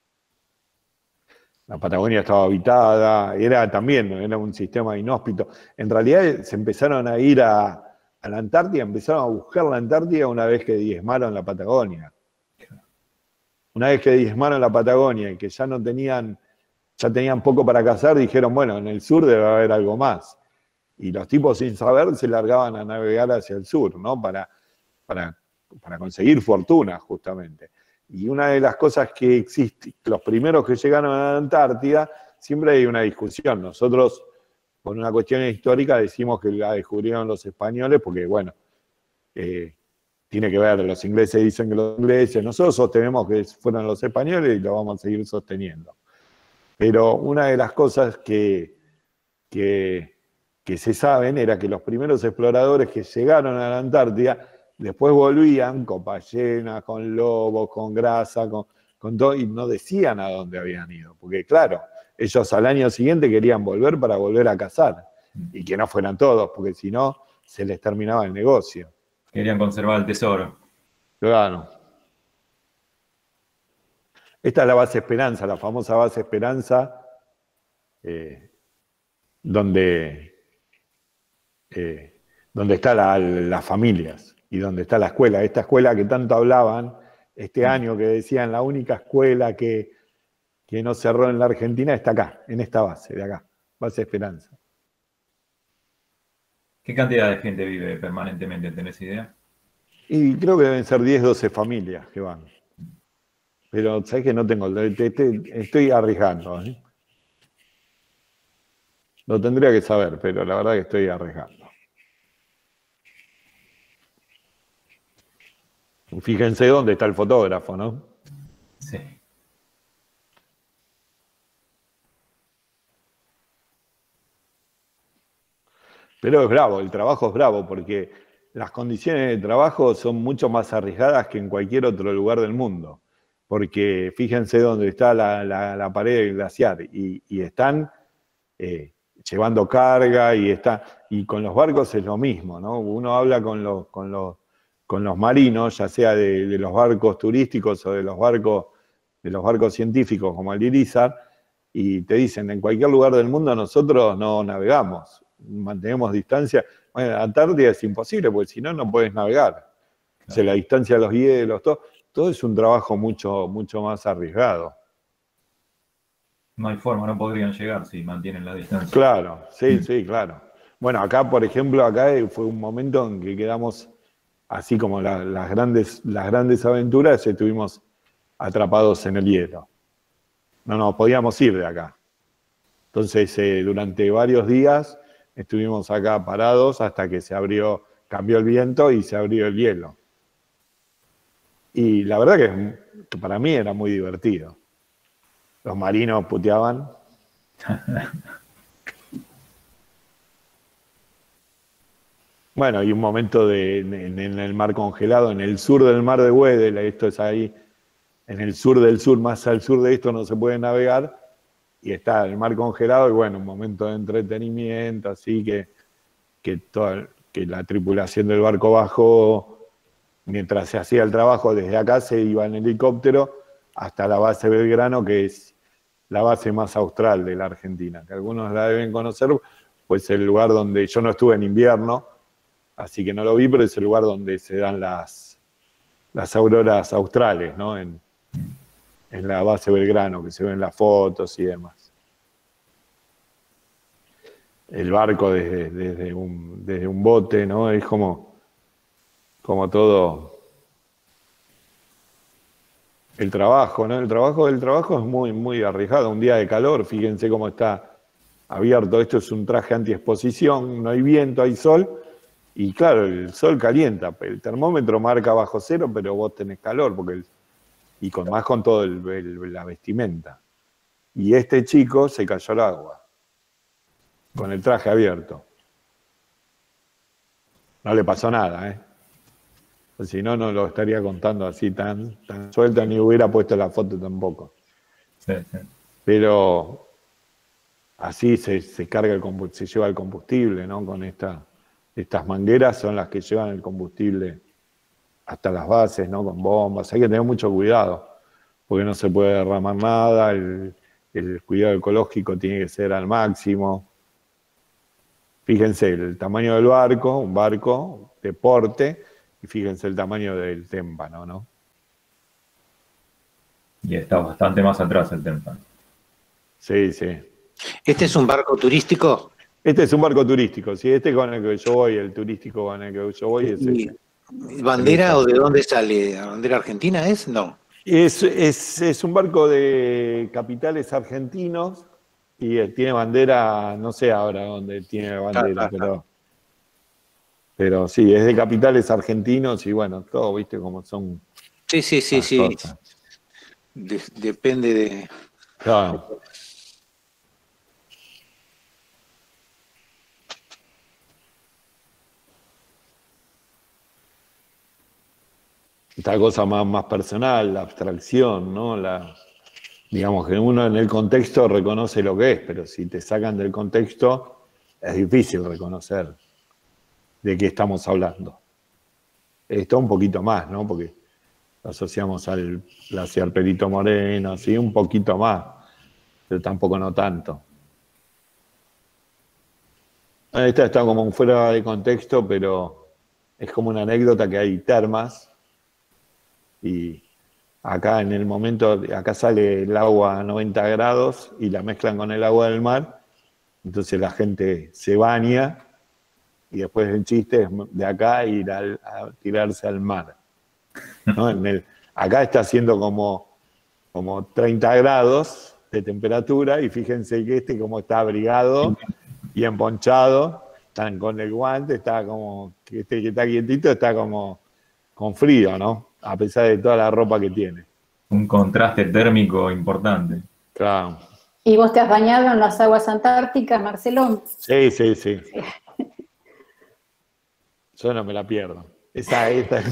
La Patagonia estaba habitada, era un sistema inhóspito. En realidad se empezaron a ir a la Antártida, empezaron a buscar la Antártida una vez que diezmaron la Patagonia. una vez que diezmaron la Patagonia y que ya tenían poco para cazar, dijeron, bueno, en el sur debe haber algo más. Y los tipos sin saber se largaban a navegar hacia el sur, ¿no? Para conseguir fortuna, justamente. Y una de las cosas que existe, los primeros que llegaron a la Antártida, siempre hay una discusión. Nosotros, por una cuestión histórica, decimos que la descubrieron los españoles, porque, bueno, tiene que ver, los ingleses dicen que los ingleses, nosotros sostenemos que fueron los españoles y lo vamos a seguir sosteniendo. Pero una de las cosas que se saben era que los primeros exploradores que llegaron a la Antártida después volvían con ballenas, con lobos, con grasa, con todo, y no decían a dónde habían ido. Porque claro, ellos al año siguiente querían volver para volver a cazar. Y que no fueran todos, porque si no, se les terminaba el negocio. Querían conservar el tesoro. Claro. Esta es la base Esperanza, la famosa base Esperanza, donde están las familias y donde está la escuela. Esta escuela que tanto hablaban este año, que decían la única escuela que no cerró en la Argentina, está acá, en esta base de acá, base Esperanza. ¿Qué cantidad de gente vive permanentemente? ¿Tenés idea? Y creo que deben ser 10, 12 familias que van. Pero sabés que no tengo, estoy arriesgando. Lo tendría que saber, pero la verdad que estoy arriesgando. Fíjense dónde está el fotógrafo, ¿no? Sí. Pero es bravo, el trabajo es bravo, porque las condiciones de trabajo son mucho más arriesgadas que en cualquier otro lugar del mundo. Porque fíjense dónde está la pared del glaciar y están llevando carga y con los barcos es lo mismo, ¿no? Uno habla con los marinos, ya sea de los barcos turísticos o de los barcos científicos como el Irizar, y te dicen, en cualquier lugar del mundo nosotros no navegamos, mantenemos distancia. Bueno, en la Antártida es imposible, porque si no, no puedes navegar. Claro. O sea, la distancia de los hielos, todo es un trabajo mucho, mucho más arriesgado. No hay forma, no podrían llegar si mantienen la distancia. Claro, sí, claro. Bueno, acá, por ejemplo, fue un momento en que quedamos, así como las grandes aventuras, estuvimos atrapados en el hielo. No nos podíamos ir de acá. Entonces, durante varios días estuvimos acá parados hasta que cambió el viento y se abrió el hielo. Y la verdad que para mí era muy divertido. Los marinos puteaban. Bueno, y un momento en el mar congelado, en el sur del mar de Weddell, esto es ahí, en el sur del sur, más al sur de esto no se puede navegar, y está el mar congelado, y bueno, un momento de entretenimiento, así que la tripulación del barco bajó, mientras se hacía el trabajo, desde acá se iba en helicóptero hasta la base Belgrano, que es la base más austral de la Argentina, que algunos la deben conocer, pues el lugar donde yo no estuve en invierno, así que no lo vi, pero es el lugar donde se dan las auroras australes, ¿no? En la base Belgrano, que se ven las fotos y demás. El barco desde un bote, ¿no? Es como todo el trabajo, ¿no? El trabajo es muy, muy arriesgado. Un día de calor, fíjense cómo está abierto. Esto es un traje antiexposición, no hay viento, hay sol. Y claro, el sol calienta. El termómetro marca bajo cero, pero vos tenés calor, y con todo la vestimenta. Y este chico se cayó al agua, con el traje abierto. No le pasó nada, ¿eh? Si no, no lo estaría contando así tan suelto, ni hubiera puesto la foto tampoco. Sí. Pero así se carga se lleva el combustible, ¿no? Con estas mangueras son las que llevan el combustible hasta las bases, ¿no? Con bombas. Hay que tener mucho cuidado, porque no se puede derramar nada, el cuidado ecológico tiene que ser al máximo. Fíjense el tamaño del barco, un barco de porte, y fíjense el tamaño del témpano, ¿no? y está bastante más atrás el Tenpan. Sí, sí. ¿Este es un barco turístico? Este es un barco turístico, sí, este con el que yo voy, el turístico con el que yo voy es ese. ¿Bandera o de dónde sale? ¿Bandera argentina es? No. Es un barco de capitales argentinos y tiene bandera, no sé ahora dónde tiene la bandera, pero sí, es de capitales argentinos y bueno, todo, viste, como son. Sí. Cosas. Depende de... Claro. Esta cosa más personal, la abstracción, ¿no? Digamos que uno en el contexto reconoce lo que es, pero si te sacan del contexto, es difícil reconocer de qué estamos hablando. Esto un poquito más, ¿no? Porque lo asociamos al glaciar Perito Moreno, sí, un poquito más, pero tampoco no tanto. Esta está como fuera de contexto, pero es como una anécdota que hay termas y acá en el momento, acá sale el agua a 90 grados y la mezclan con el agua del mar, entonces la gente se baña y después el chiste es de acá ir a tirarse al mar. ¿No? Acá está haciendo como 30 grados de temperatura y fíjense que como está abrigado y emponchado, están con el guante, está como, que está quietito, está como con frío, ¿no? A pesar de toda la ropa que tiene. Un contraste térmico importante. Claro. ¿Y vos te has bañado en las aguas antárticas, Marcelo? Sí. Yo no me la pierdo. Esa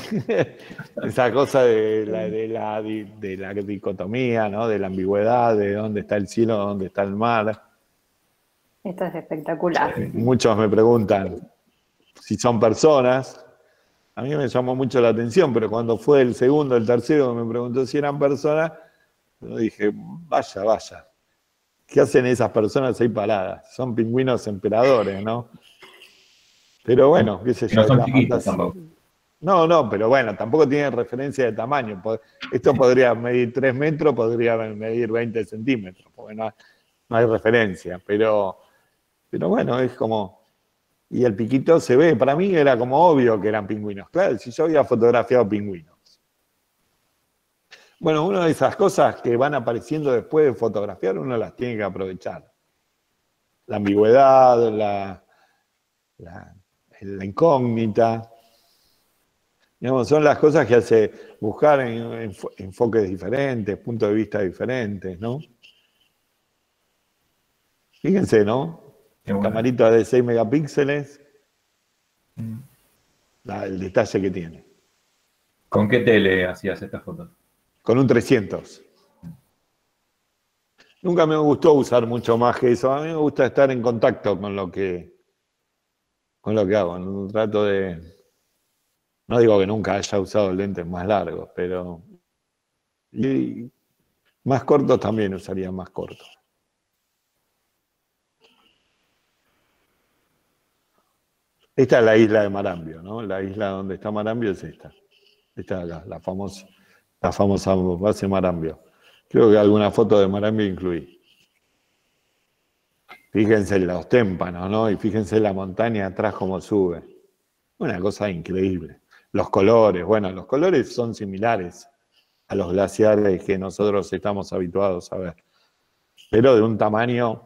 cosa de la dicotomía, ¿no? De la ambigüedad, de dónde está el cielo, dónde está el mar. Esto es espectacular. Muchos me preguntan si son personas. A mí me llamó mucho la atención, pero cuando fue el segundo, el tercero, me preguntó si eran personas, yo dije, vaya. ¿Qué hacen esas personas ahí paradas? Son pingüinos emperadores, ¿no? Pero bueno, qué sé yo. No son chiquitos tampoco. No, pero bueno, tampoco tiene referencia de tamaño. Esto podría medir 3 metros, podría medir 20 centímetros, porque no hay referencia. Pero bueno, es como... Y el piquito se ve, para mí era como obvio que eran pingüinos. Claro, si yo había fotografiado pingüinos. Bueno, una de esas cosas que van apareciendo después de fotografiar, uno las tiene que aprovechar. La ambigüedad, la incógnita. Digamos, son las cosas que hace buscar enfoques diferentes, puntos de vista diferentes, ¿no? Fíjense, ¿no? Bueno. Camarita de 6 megapíxeles, el detalle que tiene. ¿Con qué tele hacías estas fotos? Con un 300. Nunca me gustó usar mucho más que eso. A mí me gusta estar en contacto con lo que hago. No trato de... No digo que nunca haya usado lentes más largos, pero... Y más cortos también usaría más cortos. Esta es la isla de Marambio, ¿no? La isla donde está Marambio es esta. Esta de acá, la famosa base Marambio. Creo que alguna foto de Marambio incluí. Fíjense en los témpanos, ¿no? Y fíjense la montaña atrás cómo sube. Una cosa increíble. Los colores, bueno, los colores son similares a los glaciares que nosotros estamos habituados a ver. Pero de un tamaño...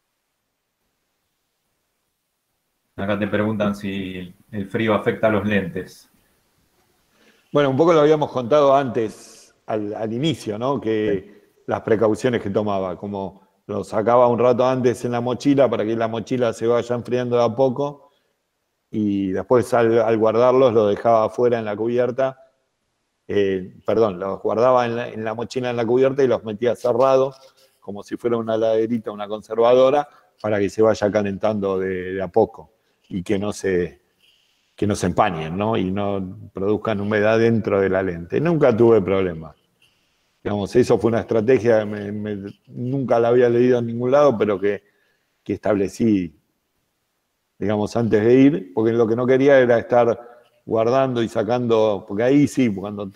Acá te preguntan si el frío afecta a los lentes. Bueno, un poco lo habíamos contado antes, al inicio, ¿no? Que las precauciones que tomaba, como lo sacaba un rato antes en la mochila para que la mochila se vaya enfriando de a poco y después al guardarlos lo dejaba afuera en la cubierta, los guardaba en la mochila en la cubierta y los metía cerrados, como si fuera una heladerita, una conservadora, para que se vaya calentando de a poco y que no se empañen, ¿no? Y no produzcan humedad dentro de la lente. Nunca tuve problemas. Digamos, eso fue una estrategia que nunca la había leído en ningún lado, pero que establecí, digamos, antes de ir, porque lo que no quería era estar guardando y sacando, porque ahí sí, cuando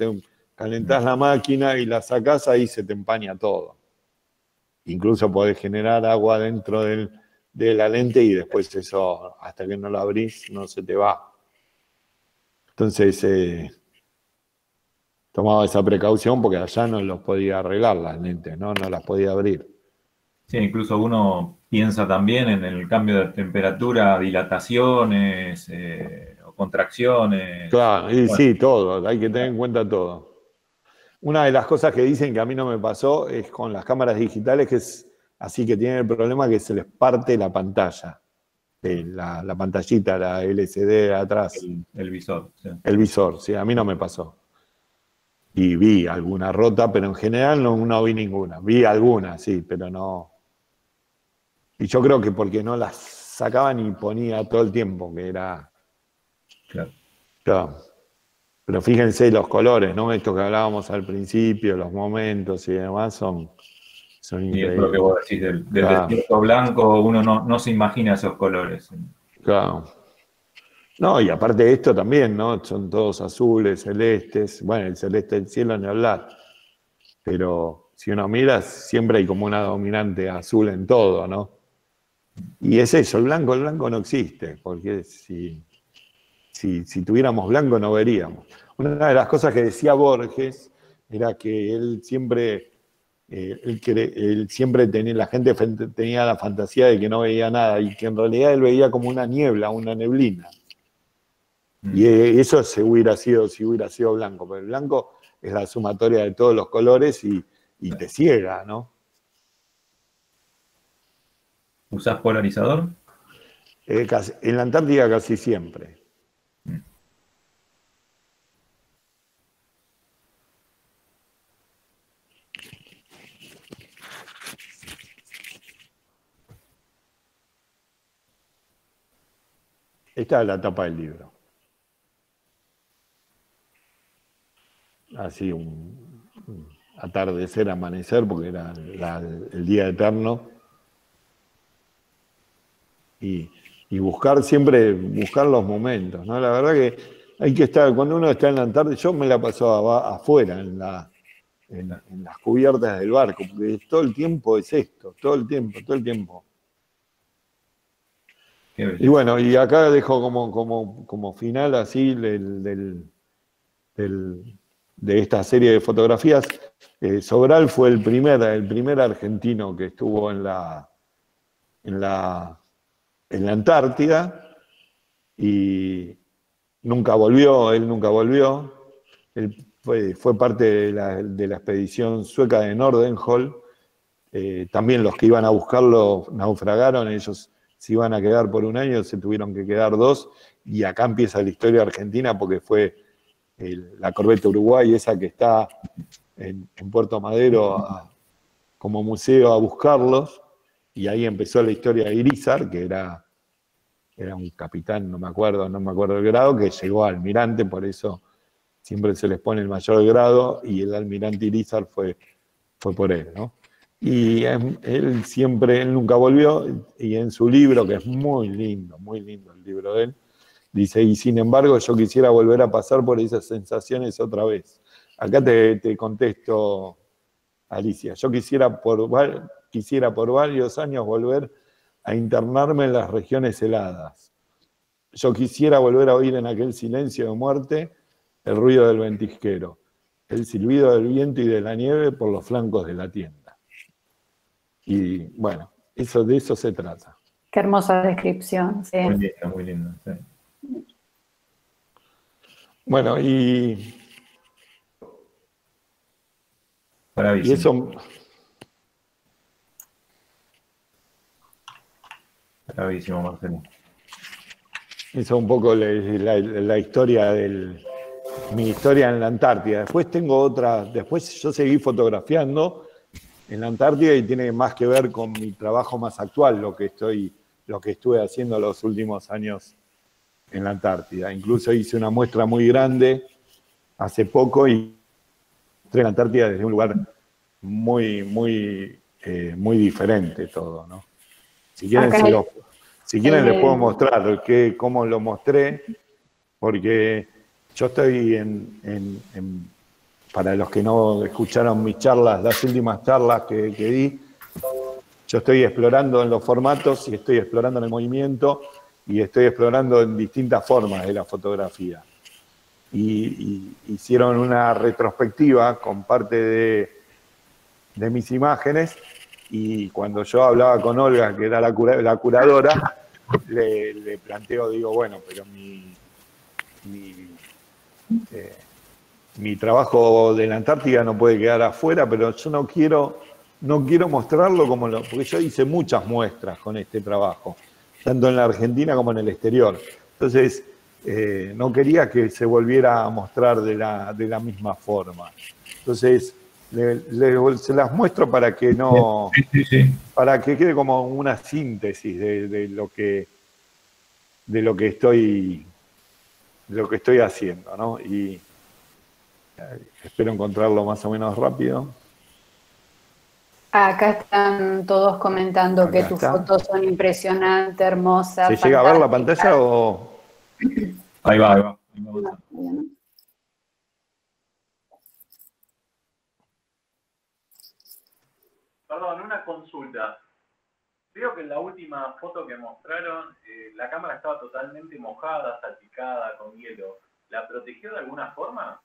calentás la máquina y la sacás, ahí se te empaña todo. Incluso podés generar agua dentro de la lente y después eso, hasta que no la abrís, no se te va. Entonces, tomaba esa precaución porque allá no los podía arreglar las lentes, ¿no? No las podía abrir. Sí, incluso uno piensa también en el cambio de temperatura, dilataciones o contracciones. Claro, y Bueno, sí, todo, hay que tener en cuenta todo. Una de las cosas que dicen que a mí no me pasó es con las cámaras digitales, que es así, que tienen el problema que se les parte la pantalla, la pantallita, la LCD de atrás. el visor. Sí. El visor, sí, a mí no me pasó. Y vi alguna rota, pero en general no vi ninguna. Vi alguna, sí, pero no. Y yo creo que porque no las sacaban y ponía todo el tiempo, que era... Claro. Claro. Pero fíjense los colores, ¿no? Esto que hablábamos al principio, los momentos y demás son Y increíbles. es lo que vos decís, del Claro. desierto blanco, uno no se imagina esos colores. Claro. No, y aparte de esto también, ¿no? Son todos azules, celestes. Bueno, el celeste del cielo ni hablar. Pero si uno mira, siempre hay como una dominante azul en todo, ¿no? Y es eso, el blanco no existe, porque si tuviéramos blanco no veríamos. Una de las cosas que decía Borges era que él siempre tenía, la gente tenía la fantasía de que no veía nada y que en realidad él veía como una niebla, una neblina. Y eso si hubiera sido blanco, pero el blanco es la sumatoria de todos los colores y te ciega, ¿no? ¿Usás polarizador? En la Antártida casi siempre. Esta es la tapa del libro. Así un atardecer, amanecer, porque era el día eterno. Y buscar los momentos, ¿no? La verdad que hay que estar, cuando uno está en la Antártida, yo me la pasaba afuera, en las cubiertas del barco, porque todo el tiempo es esto, todo el tiempo. Y bueno, y acá dejo como final así de esta serie de fotografías. Sobral fue el primer argentino que estuvo en la Antártida y nunca volvió, él nunca volvió. Él fue parte de la expedición sueca de Nordenhol. También los que iban a buscarlo naufragaron, ellos se iban a quedar por un año, se tuvieron que quedar 2, y acá empieza la historia argentina porque fue la corbeta Uruguay, esa que está en Puerto Madero como museo a buscarlos, y ahí empezó la historia de Irizar, que era un capitán, no me acuerdo el grado, que llegó a almirante, por eso siempre se les pone el mayor grado, y el almirante Irizar fue por él, ¿no? Y él nunca volvió, y en su libro, que es muy lindo el libro de él, dice, y sin embargo yo quisiera volver a pasar por esas sensaciones otra vez. Acá te contesto, Alicia, yo quisiera por varios años volver a internarme en las regiones heladas. Yo quisiera volver a oír en aquel silencio de muerte el ruido del ventisquero, el silbido del viento y de la nieve por los flancos de la tienda. Y bueno, de eso se trata. Qué hermosa descripción. Sí. Muy lindo. Sí. Bueno, y eso... Bravísimo, Marcelo. Eso es un poco la historia mi historia en la Antártida. Después yo seguí fotografiando en la Antártida y tiene más que ver con mi trabajo más actual, lo que estuve haciendo los últimos años en la Antártida. Incluso hice una muestra muy grande hace poco y mostré la Antártida desde un lugar muy diferente todo, ¿no? Si quieren les puedo mostrar cómo lo mostré, porque yo estoy para los que no escucharon mis charlas, las últimas charlas que di, yo estoy explorando en los formatos y estoy explorando en el movimiento y estoy explorando en distintas formas de la fotografía. Y hicieron una retrospectiva con parte de mis imágenes, y cuando yo hablaba con Olga, que era la curadora, le planteo, digo, bueno, pero mi trabajo de la Antártida no puede quedar afuera, pero yo no quiero mostrarlo porque yo hice muchas muestras con este trabajo, tanto en la Argentina como en el exterior. Entonces, no quería que se volviera a mostrar de la misma forma. Entonces, se las muestro para que no... Sí. Para que quede como una síntesis de lo que estoy haciendo, ¿no? Y espero encontrarlo más o menos rápido. Acá están todos comentando Acá que tus está. fotos son impresionantes, hermosas. ¿Se llega a ver la pantalla o...? Ahí va. Perdón, una consulta. Veo que en la última foto que mostraron, la cámara estaba totalmente mojada, salpicada, con hielo. ¿La protegió de alguna forma?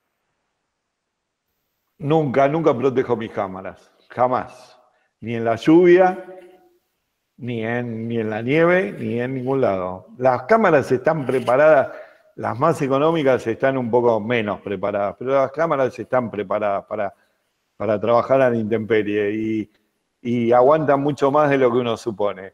Nunca protejo mis cámaras. Jamás. Ni en la lluvia, ni en la nieve, ni en ningún lado. Las cámaras están preparadas, las más económicas están un poco menos preparadas, pero las cámaras están preparadas para trabajar a la intemperie y aguantan mucho más de lo que uno supone.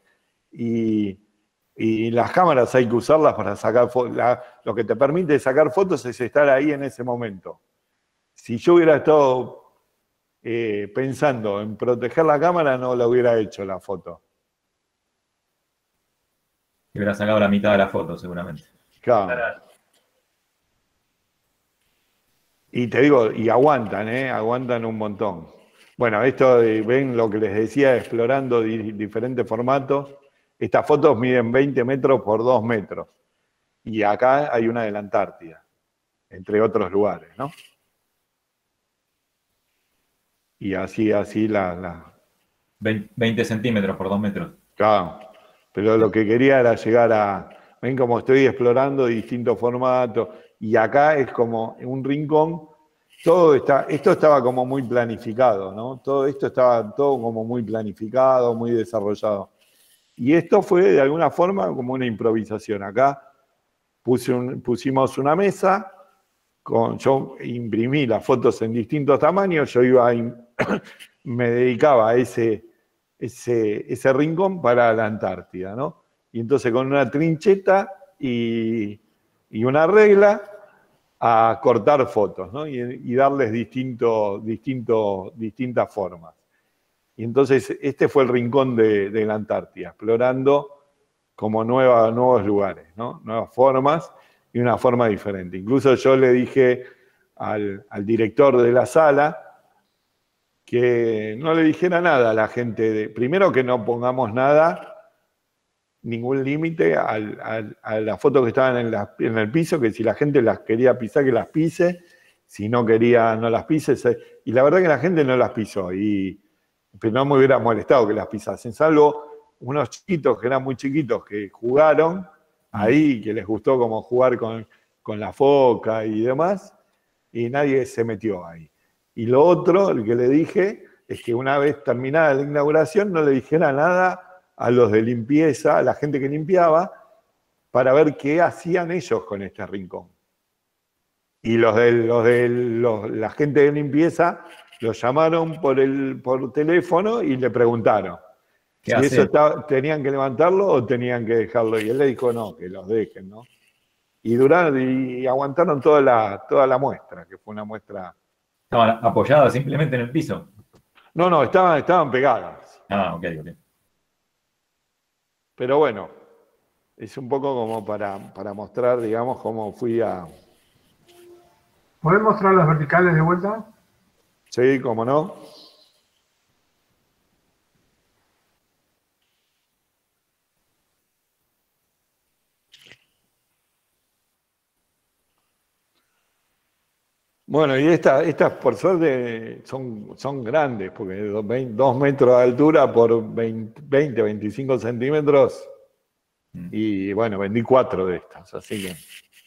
Y las cámaras hay que usarlas para sacar fotos. Lo que te permite sacar fotos es estar ahí en ese momento. Si yo hubiera estado pensando en proteger la cámara, no la hubiera hecho la foto. Te hubiera sacado la mitad de la foto, seguramente. Claro. Y te digo, y aguantan un montón. Bueno, esto ven lo que les decía, explorando diferentes formatos. Estas fotos miden 20 metros por 2 metros. Y acá hay una de la Antártida, entre otros lugares, ¿no? Y así 20 centímetros por 2 metros. Claro. Pero lo que quería era llegar a... Ven cómo estoy explorando distintos formatos. Y acá es como un rincón. Esto estaba como muy planificado, ¿no? Todo esto estaba todo como muy planificado, muy desarrollado. Y esto fue de alguna forma como una improvisación. Acá pusimos una mesa, yo imprimí las fotos en distintos tamaños, me dedicaba a ese rincón para la Antártida, ¿no? Y entonces con una trincheta y una regla a cortar fotos, ¿no? Y darles distintas formas. Y entonces este fue el rincón de la Antártida, explorando como nuevos lugares, ¿no? Nuevas formas y una forma diferente. Incluso yo le dije al director de la sala que no le dijera nada a la gente. Primero que no pongamos ningún límite a las fotos que estaban en el piso, que si la gente las quería pisar, que las pise, si no quería, no las pise. Y la verdad que la gente no las pisó, pero no me hubiera molestado que las pisasen, salvo unos chiquitos que eran muy chiquitos que jugaron ahí, que les gustó como jugar con la foca y demás, y nadie se metió ahí. Y lo otro, el que le dije, es que una vez terminada la inauguración no le dijera nada a los de limpieza, a la gente que limpiaba, para ver qué hacían ellos con este rincón. Y la gente de limpieza los llamaron por teléfono y le preguntaron si eso tenían que levantarlo o tenían que dejarlo. Y él le dijo no, que los dejen, ¿no? Y aguantaron toda la muestra, que fue una muestra... ¿Estaban apoyadas simplemente en el piso? No, estaban pegadas. Ah, ok. Pero bueno, es un poco como para mostrar, digamos, cómo fui a... ¿Podés mostrar las verticales de vuelta? Sí, cómo no. Bueno, y estas por suerte son grandes, porque 2 metros de altura por 20, 25 centímetros, y bueno, vendí 4 de estas, así que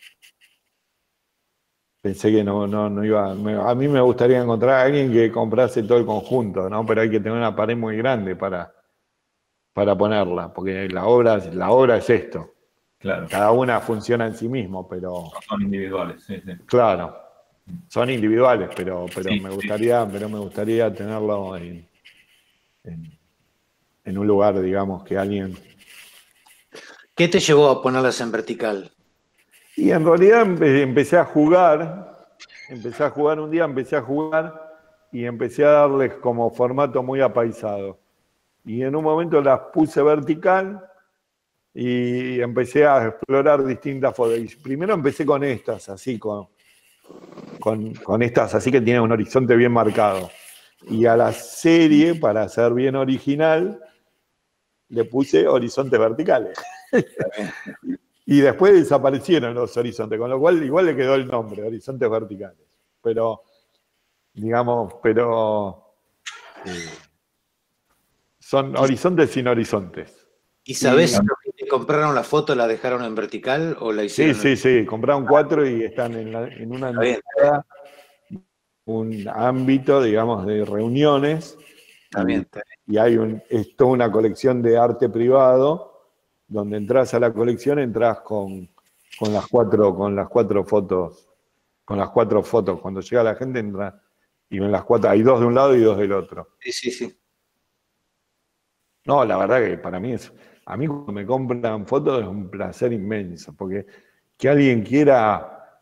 pensé que no iba. A mí me gustaría encontrar a alguien que comprase todo el conjunto, ¿no? Pero hay que tener una pared muy grande para ponerla, porque la obra es esto. Claro. Cada una funciona en sí mismo, pero. Son individuales, sí. Claro. Son individuales, pero Sí, me gustaría tenerlo en un lugar, digamos, que alguien. ¿Qué te llevó a ponerlas en vertical? Y en realidad empecé a jugar un día, y empecé a darles como formato muy apaisado. Y en un momento las puse vertical y empecé a explorar distintas fotos. Y primero empecé con estas, así, con estas, así que tienen un horizonte bien marcado. Y a la serie, para ser bien original, le puse horizontes verticales. Y después desaparecieron los horizontes, con lo cual igual le quedó el nombre, horizontes verticales. Pero, digamos, son horizontes sin horizontes. ¿Y sabés si los que te compraron la foto la dejaron en vertical o la hicieron? Sí, compraron 4 y están en una entrada, un ámbito, digamos, de reuniones. Está bien. Y es toda una colección de arte privado, donde entras a la colección, entras con las 4 fotos. Con las 4 fotos. Cuando llega la gente, entra y ven las 4. Hay 2 de un lado y 2 del otro. Sí. No, la verdad que para mí a mí cuando me compran fotos es un placer inmenso, porque que alguien quiera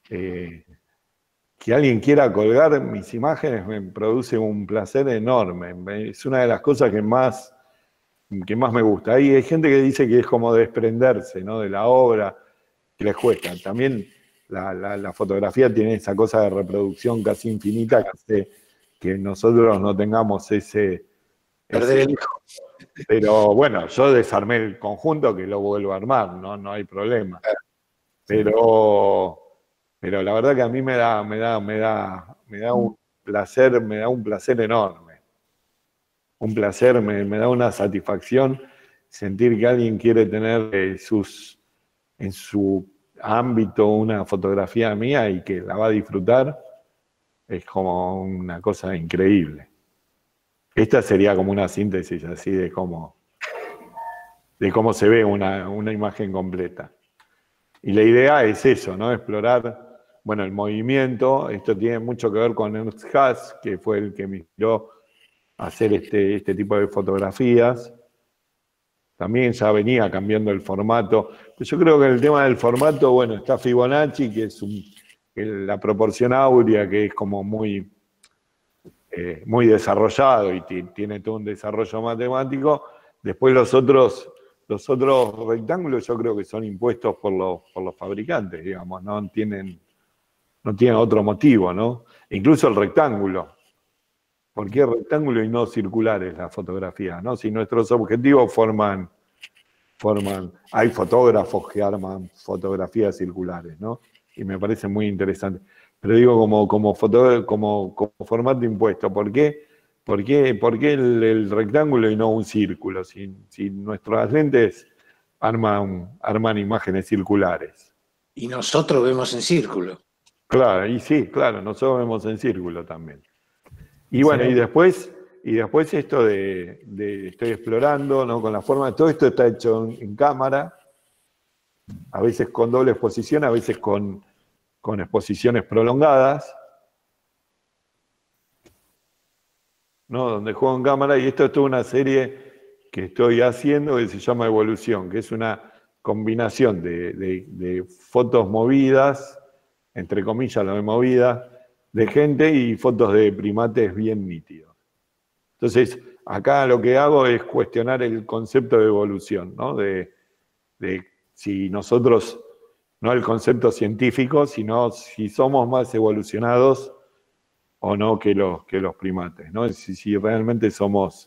colgar mis imágenes me produce un placer enorme. Es una de las cosas que más me gusta. Hay gente que dice que es como desprenderse, ¿no?, de la obra, que les cuesta. También la fotografía tiene esa cosa de reproducción casi infinita que hace que nosotros no tengamos perder el hijo. Pero bueno, yo desarmé el conjunto, que lo vuelvo a armar, no hay problema. Pero la verdad que a mí me da un placer enorme. Un placer, me da una satisfacción sentir que alguien quiere tener en su ámbito una fotografía mía y que la va a disfrutar. Es como una cosa increíble. Esta sería como una síntesis así de cómo se ve una imagen completa. Y la idea es eso, ¿no? Explorar, bueno, el movimiento. Esto tiene mucho que ver con Ernst Haas, que fue el que me inspiró a hacer este tipo de fotografías. También ya venía cambiando el formato. Pero yo creo que en el tema del formato, bueno, está Fibonacci, que es la proporción áurea, que es como muy desarrollado y tiene todo un desarrollo matemático. Después los otros rectángulos yo creo que son impuestos por los fabricantes, digamos, no tienen otro motivo, ¿no? Incluso el rectángulo. ¿Por qué rectángulo y no circulares la fotografía, ¿no? Si nuestros objetivos hay fotógrafos que arman fotografías circulares, ¿no? Y me parece muy interesante. Pero digo como formato impuesto, ¿por qué el rectángulo y no un círculo? Si nuestros lentes arman imágenes circulares. Y nosotros vemos en círculo. Claro, y sí, claro, nosotros vemos en círculo también. Y bueno, y después esto de estoy explorando, ¿no?, con la forma, todo esto está hecho en cámara, a veces con doble exposición, a veces con exposiciones prolongadas, ¿no?, donde juego en cámara. Y esto es toda una serie que estoy haciendo que se llama Evolución, que es una combinación de fotos movidas, entre comillas lo de movidas, de gente y fotos de primates bien nítidos. Entonces, acá lo que hago es cuestionar el concepto de evolución, ¿no? De si nosotros, no el concepto científico, sino si somos más evolucionados o no que los primates, ¿no? Si realmente somos,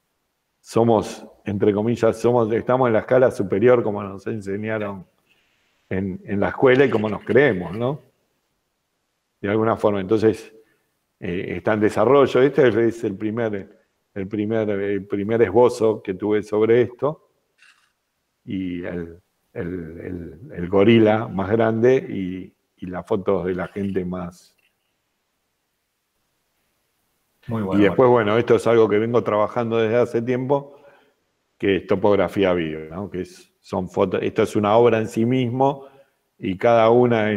entre comillas, estamos en la escala superior como nos enseñaron en la escuela y como nos creemos, ¿no? de alguna forma. Entonces, está en desarrollo. Este es el primer esbozo que tuve sobre esto, y el gorila más grande y las fotos de la gente más. Muy bueno. Y después, bueno, esto es algo que vengo trabajando desde hace tiempo, que es topografía video, ¿no? Que son fotos. Esto es una obra en sí mismo y cada una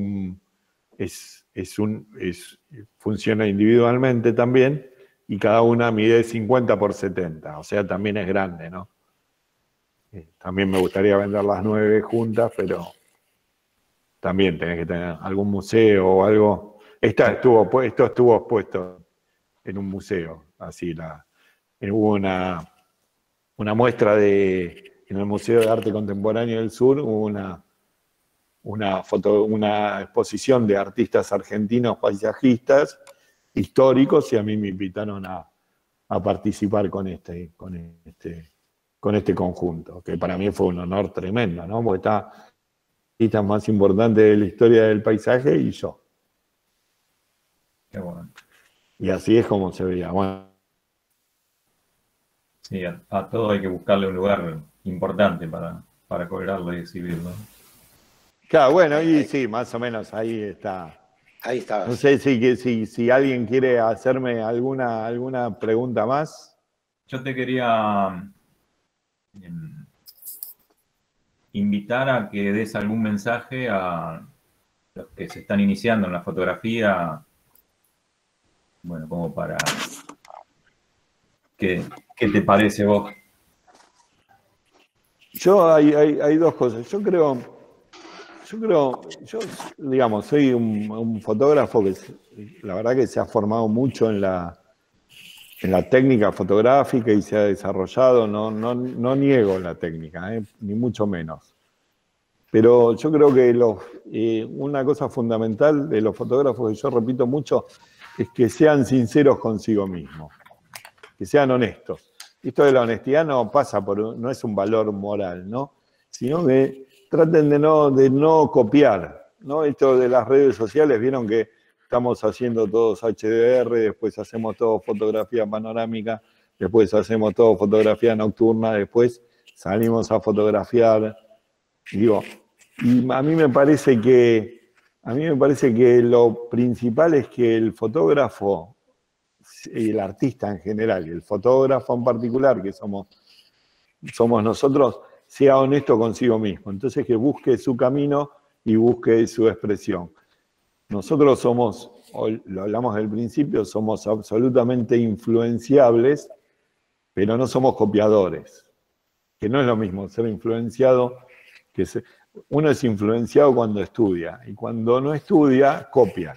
funciona individualmente también, y cada una mide 50 por 70, o sea, también es grande, ¿no? También me gustaría vender las 9 juntas, pero también tenés que tener algún museo o algo. Esto estuvo expuesto en un museo, así hubo una muestra en el Museo de Arte Contemporáneo del Sur, hubo una exposición de artistas argentinos paisajistas históricos, y a mí me invitaron a participar con este conjunto, que para mí fue un honor tremendo, ¿no? Porque está artistas más importantes de la historia del paisaje y yo. Qué bueno. Y así es como se veía. Bueno. Sí, a todo hay que buscarle un lugar importante para colgarlo y exhibirlo. Claro, bueno, y sí, más o menos ahí está. Ahí estaba. No sé si alguien quiere hacerme alguna pregunta más. Yo te quería invitar a que des algún mensaje a los que se están iniciando en la fotografía, bueno, como para... ¿Qué te parece vos? Hay dos cosas. Yo digamos, soy un fotógrafo que la verdad que se ha formado mucho en la técnica fotográfica y se ha desarrollado. No niego la técnica, ni mucho menos. Pero yo creo que una cosa fundamental de los fotógrafos, que yo repito mucho, es que sean sinceros consigo mismos, que sean honestos. Esto de la honestidad no es un valor moral, ¿no? Sino que traten de no copiar, ¿no? Esto de las redes sociales, vieron que estamos haciendo todos HDR, después hacemos todo fotografía panorámica, después hacemos todo fotografía nocturna, después salimos a fotografiar. Y a mí me parece que lo principal es que el fotógrafo, el artista en general, y el fotógrafo en particular, que somos nosotros, sea honesto consigo mismo. Entonces, que busque su camino y busque su expresión. Nosotros lo hablamos del principio, somos absolutamente influenciables, pero no somos copiadores. Que no es lo mismo ser influenciado que uno es influenciado cuando estudia, y cuando no estudia, copia.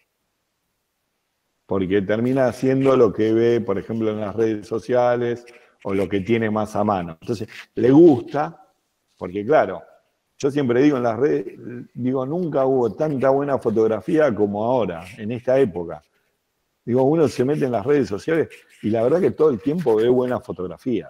Porque termina haciendo lo que ve, por ejemplo, en las redes sociales, o lo que tiene más a mano. Entonces, le gusta, porque claro, yo siempre digo en las redes, nunca hubo tanta buena fotografía como ahora, en esta época. Uno se mete en las redes sociales y la verdad que todo el tiempo ve buenas fotografías.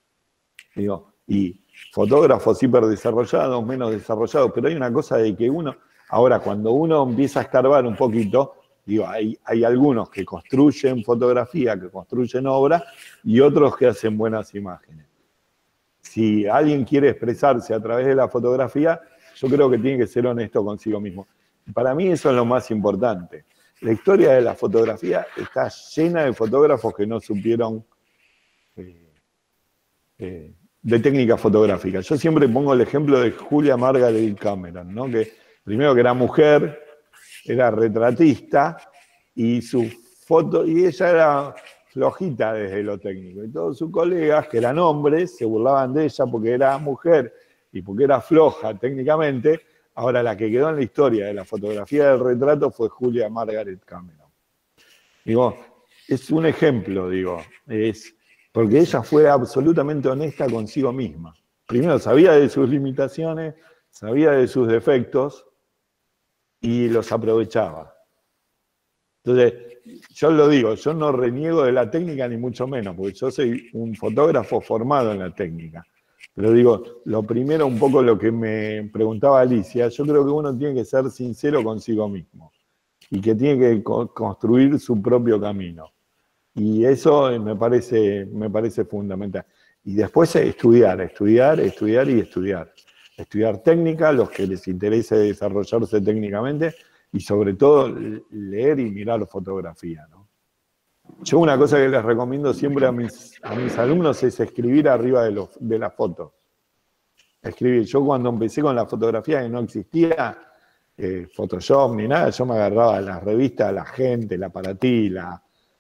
Y fotógrafos hiperdesarrollados, menos desarrollados, pero hay una cosa de que ahora cuando uno empieza a escarbar un poquito, hay algunos que construyen fotografía, que construyen obra, y otros que hacen buenas imágenes. Si alguien quiere expresarse a través de la fotografía, yo creo que tiene que ser honesto consigo mismo. Para mí eso es lo más importante. La historia de la fotografía está llena de fotógrafos que no supieron de técnica fotográfica. Yo siempre pongo el ejemplo de Julia Margaret Cameron, ¿no? Que primero que era mujer, era retratista, y ella era flojita desde lo técnico. Y todos sus colegas, que eran hombres, se burlaban de ella porque era mujer y porque era floja técnicamente. Ahora la que quedó en la historia de la fotografía del retrato fue Julia Margaret Cameron. Es un ejemplo, porque ella fue absolutamente honesta consigo misma. Primero, sabía de sus limitaciones, sabía de sus defectos y los aprovechaba. Entonces, yo lo digo, yo no reniego de la técnica ni mucho menos, porque yo soy un fotógrafo formado en la técnica. Pero lo primero, un poco lo que me preguntaba Alicia, yo creo que uno tiene que ser sincero consigo mismo. y que tiene que construir su propio camino. Y eso me parece fundamental. Y después estudiar. Estudiar técnica, los que les interese desarrollarse técnicamente, y sobre todo leer y mirar fotografía, ¿no? Yo una cosa que les recomiendo siempre a mis alumnos es escribir arriba de las fotos. Escribir. Yo cuando empecé con la fotografía, que no existía Photoshop ni nada, yo me agarraba las revistas, la gente, la Para Ti, la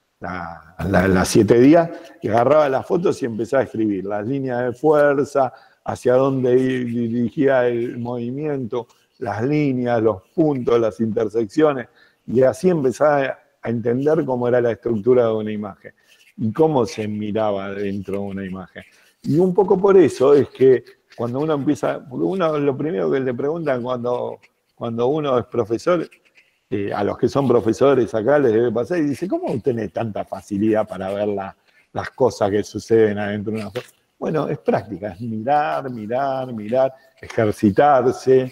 7 días, y agarraba las fotos y empezaba a escribir las líneas de fuerza, hacia dónde dirigía el movimiento, las líneas, los puntos, las intersecciones, y así empezaba a entender cómo era la estructura de una imagen y cómo se miraba dentro de una imagen. Y un poco por eso es que cuando uno empieza, porque uno lo primero que le preguntan cuando uno es profesor, a los que son profesores acá les debe pasar, y dice, ¿cómo tenés tanta facilidad para ver las cosas que suceden adentro de una foto? Bueno, es práctica, es mirar, ejercitarse,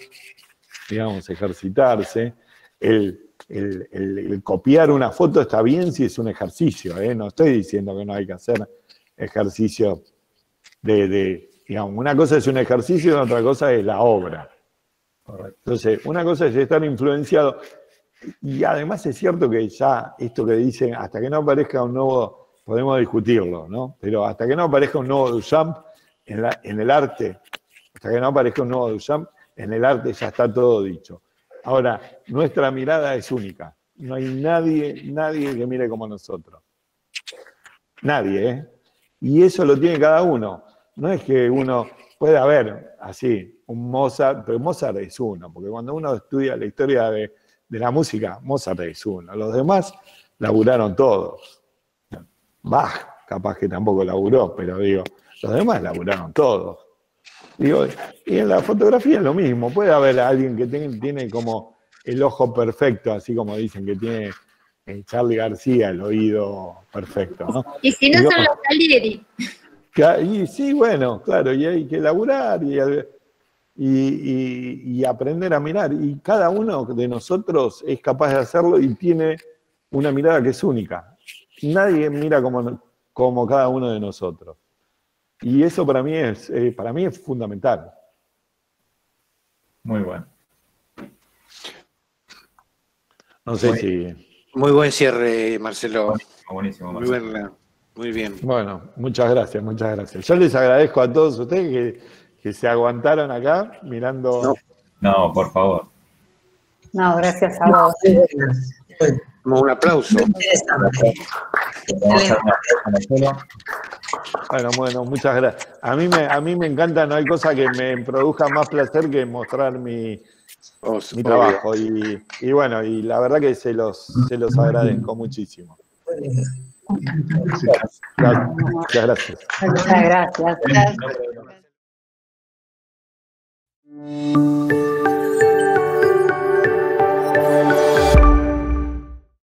el copiar una foto está bien si es un ejercicio, ¿eh? No estoy diciendo que no hay que hacer ejercicio digamos, una cosa es un ejercicio y otra cosa es la obra. Correcto. Entonces, una cosa es estar influenciado, y además es cierto que ya esto que dicen, hasta que no aparezca un nuevo, podemos discutirlo, ¿no? Pero hasta que no aparezca un nuevo Duchamp en el arte, hasta que no aparezca un nuevo Duchamp, en el arte ya está todo dicho. Ahora, nuestra mirada es única. No hay nadie que mire como nosotros. Nadie, ¿eh? Y eso lo tiene cada uno. No es que uno pueda haber así un Mozart, pero Mozart es uno, porque cuando uno estudia la historia de la música, Mozart es uno. Los demás laburaron todos. Bach, capaz que tampoco laburó, pero digo, los demás laburaron todos. Digo, y en la fotografía es lo mismo. Puede haber alguien que tiene como el ojo perfecto, así como dicen que tiene Charly García el oído perfecto, ¿no? Y si no son los Salieri. Y sí, bueno, claro, y hay que laburar y aprender a mirar. Y cada uno de nosotros es capaz de hacerlo y tiene una mirada que es única. Nadie mira como cada uno de nosotros. Y eso para mí es fundamental. Muy bueno. No sé si... Muy buen cierre, Marcelo. Buenísimo, Marcelo. Muy bien. Bueno, muchas gracias, muchas gracias. Yo les agradezco a todos ustedes que se aguantaron acá mirando... No, por favor. No, gracias a vos. Un aplauso. Bueno, muchas gracias. A mí me encanta, no hay cosa que me produzca más placer que mostrar mi trabajo. Y bueno, y la verdad que se los agradezco muchísimo. Muchas gracias. Muchas gracias.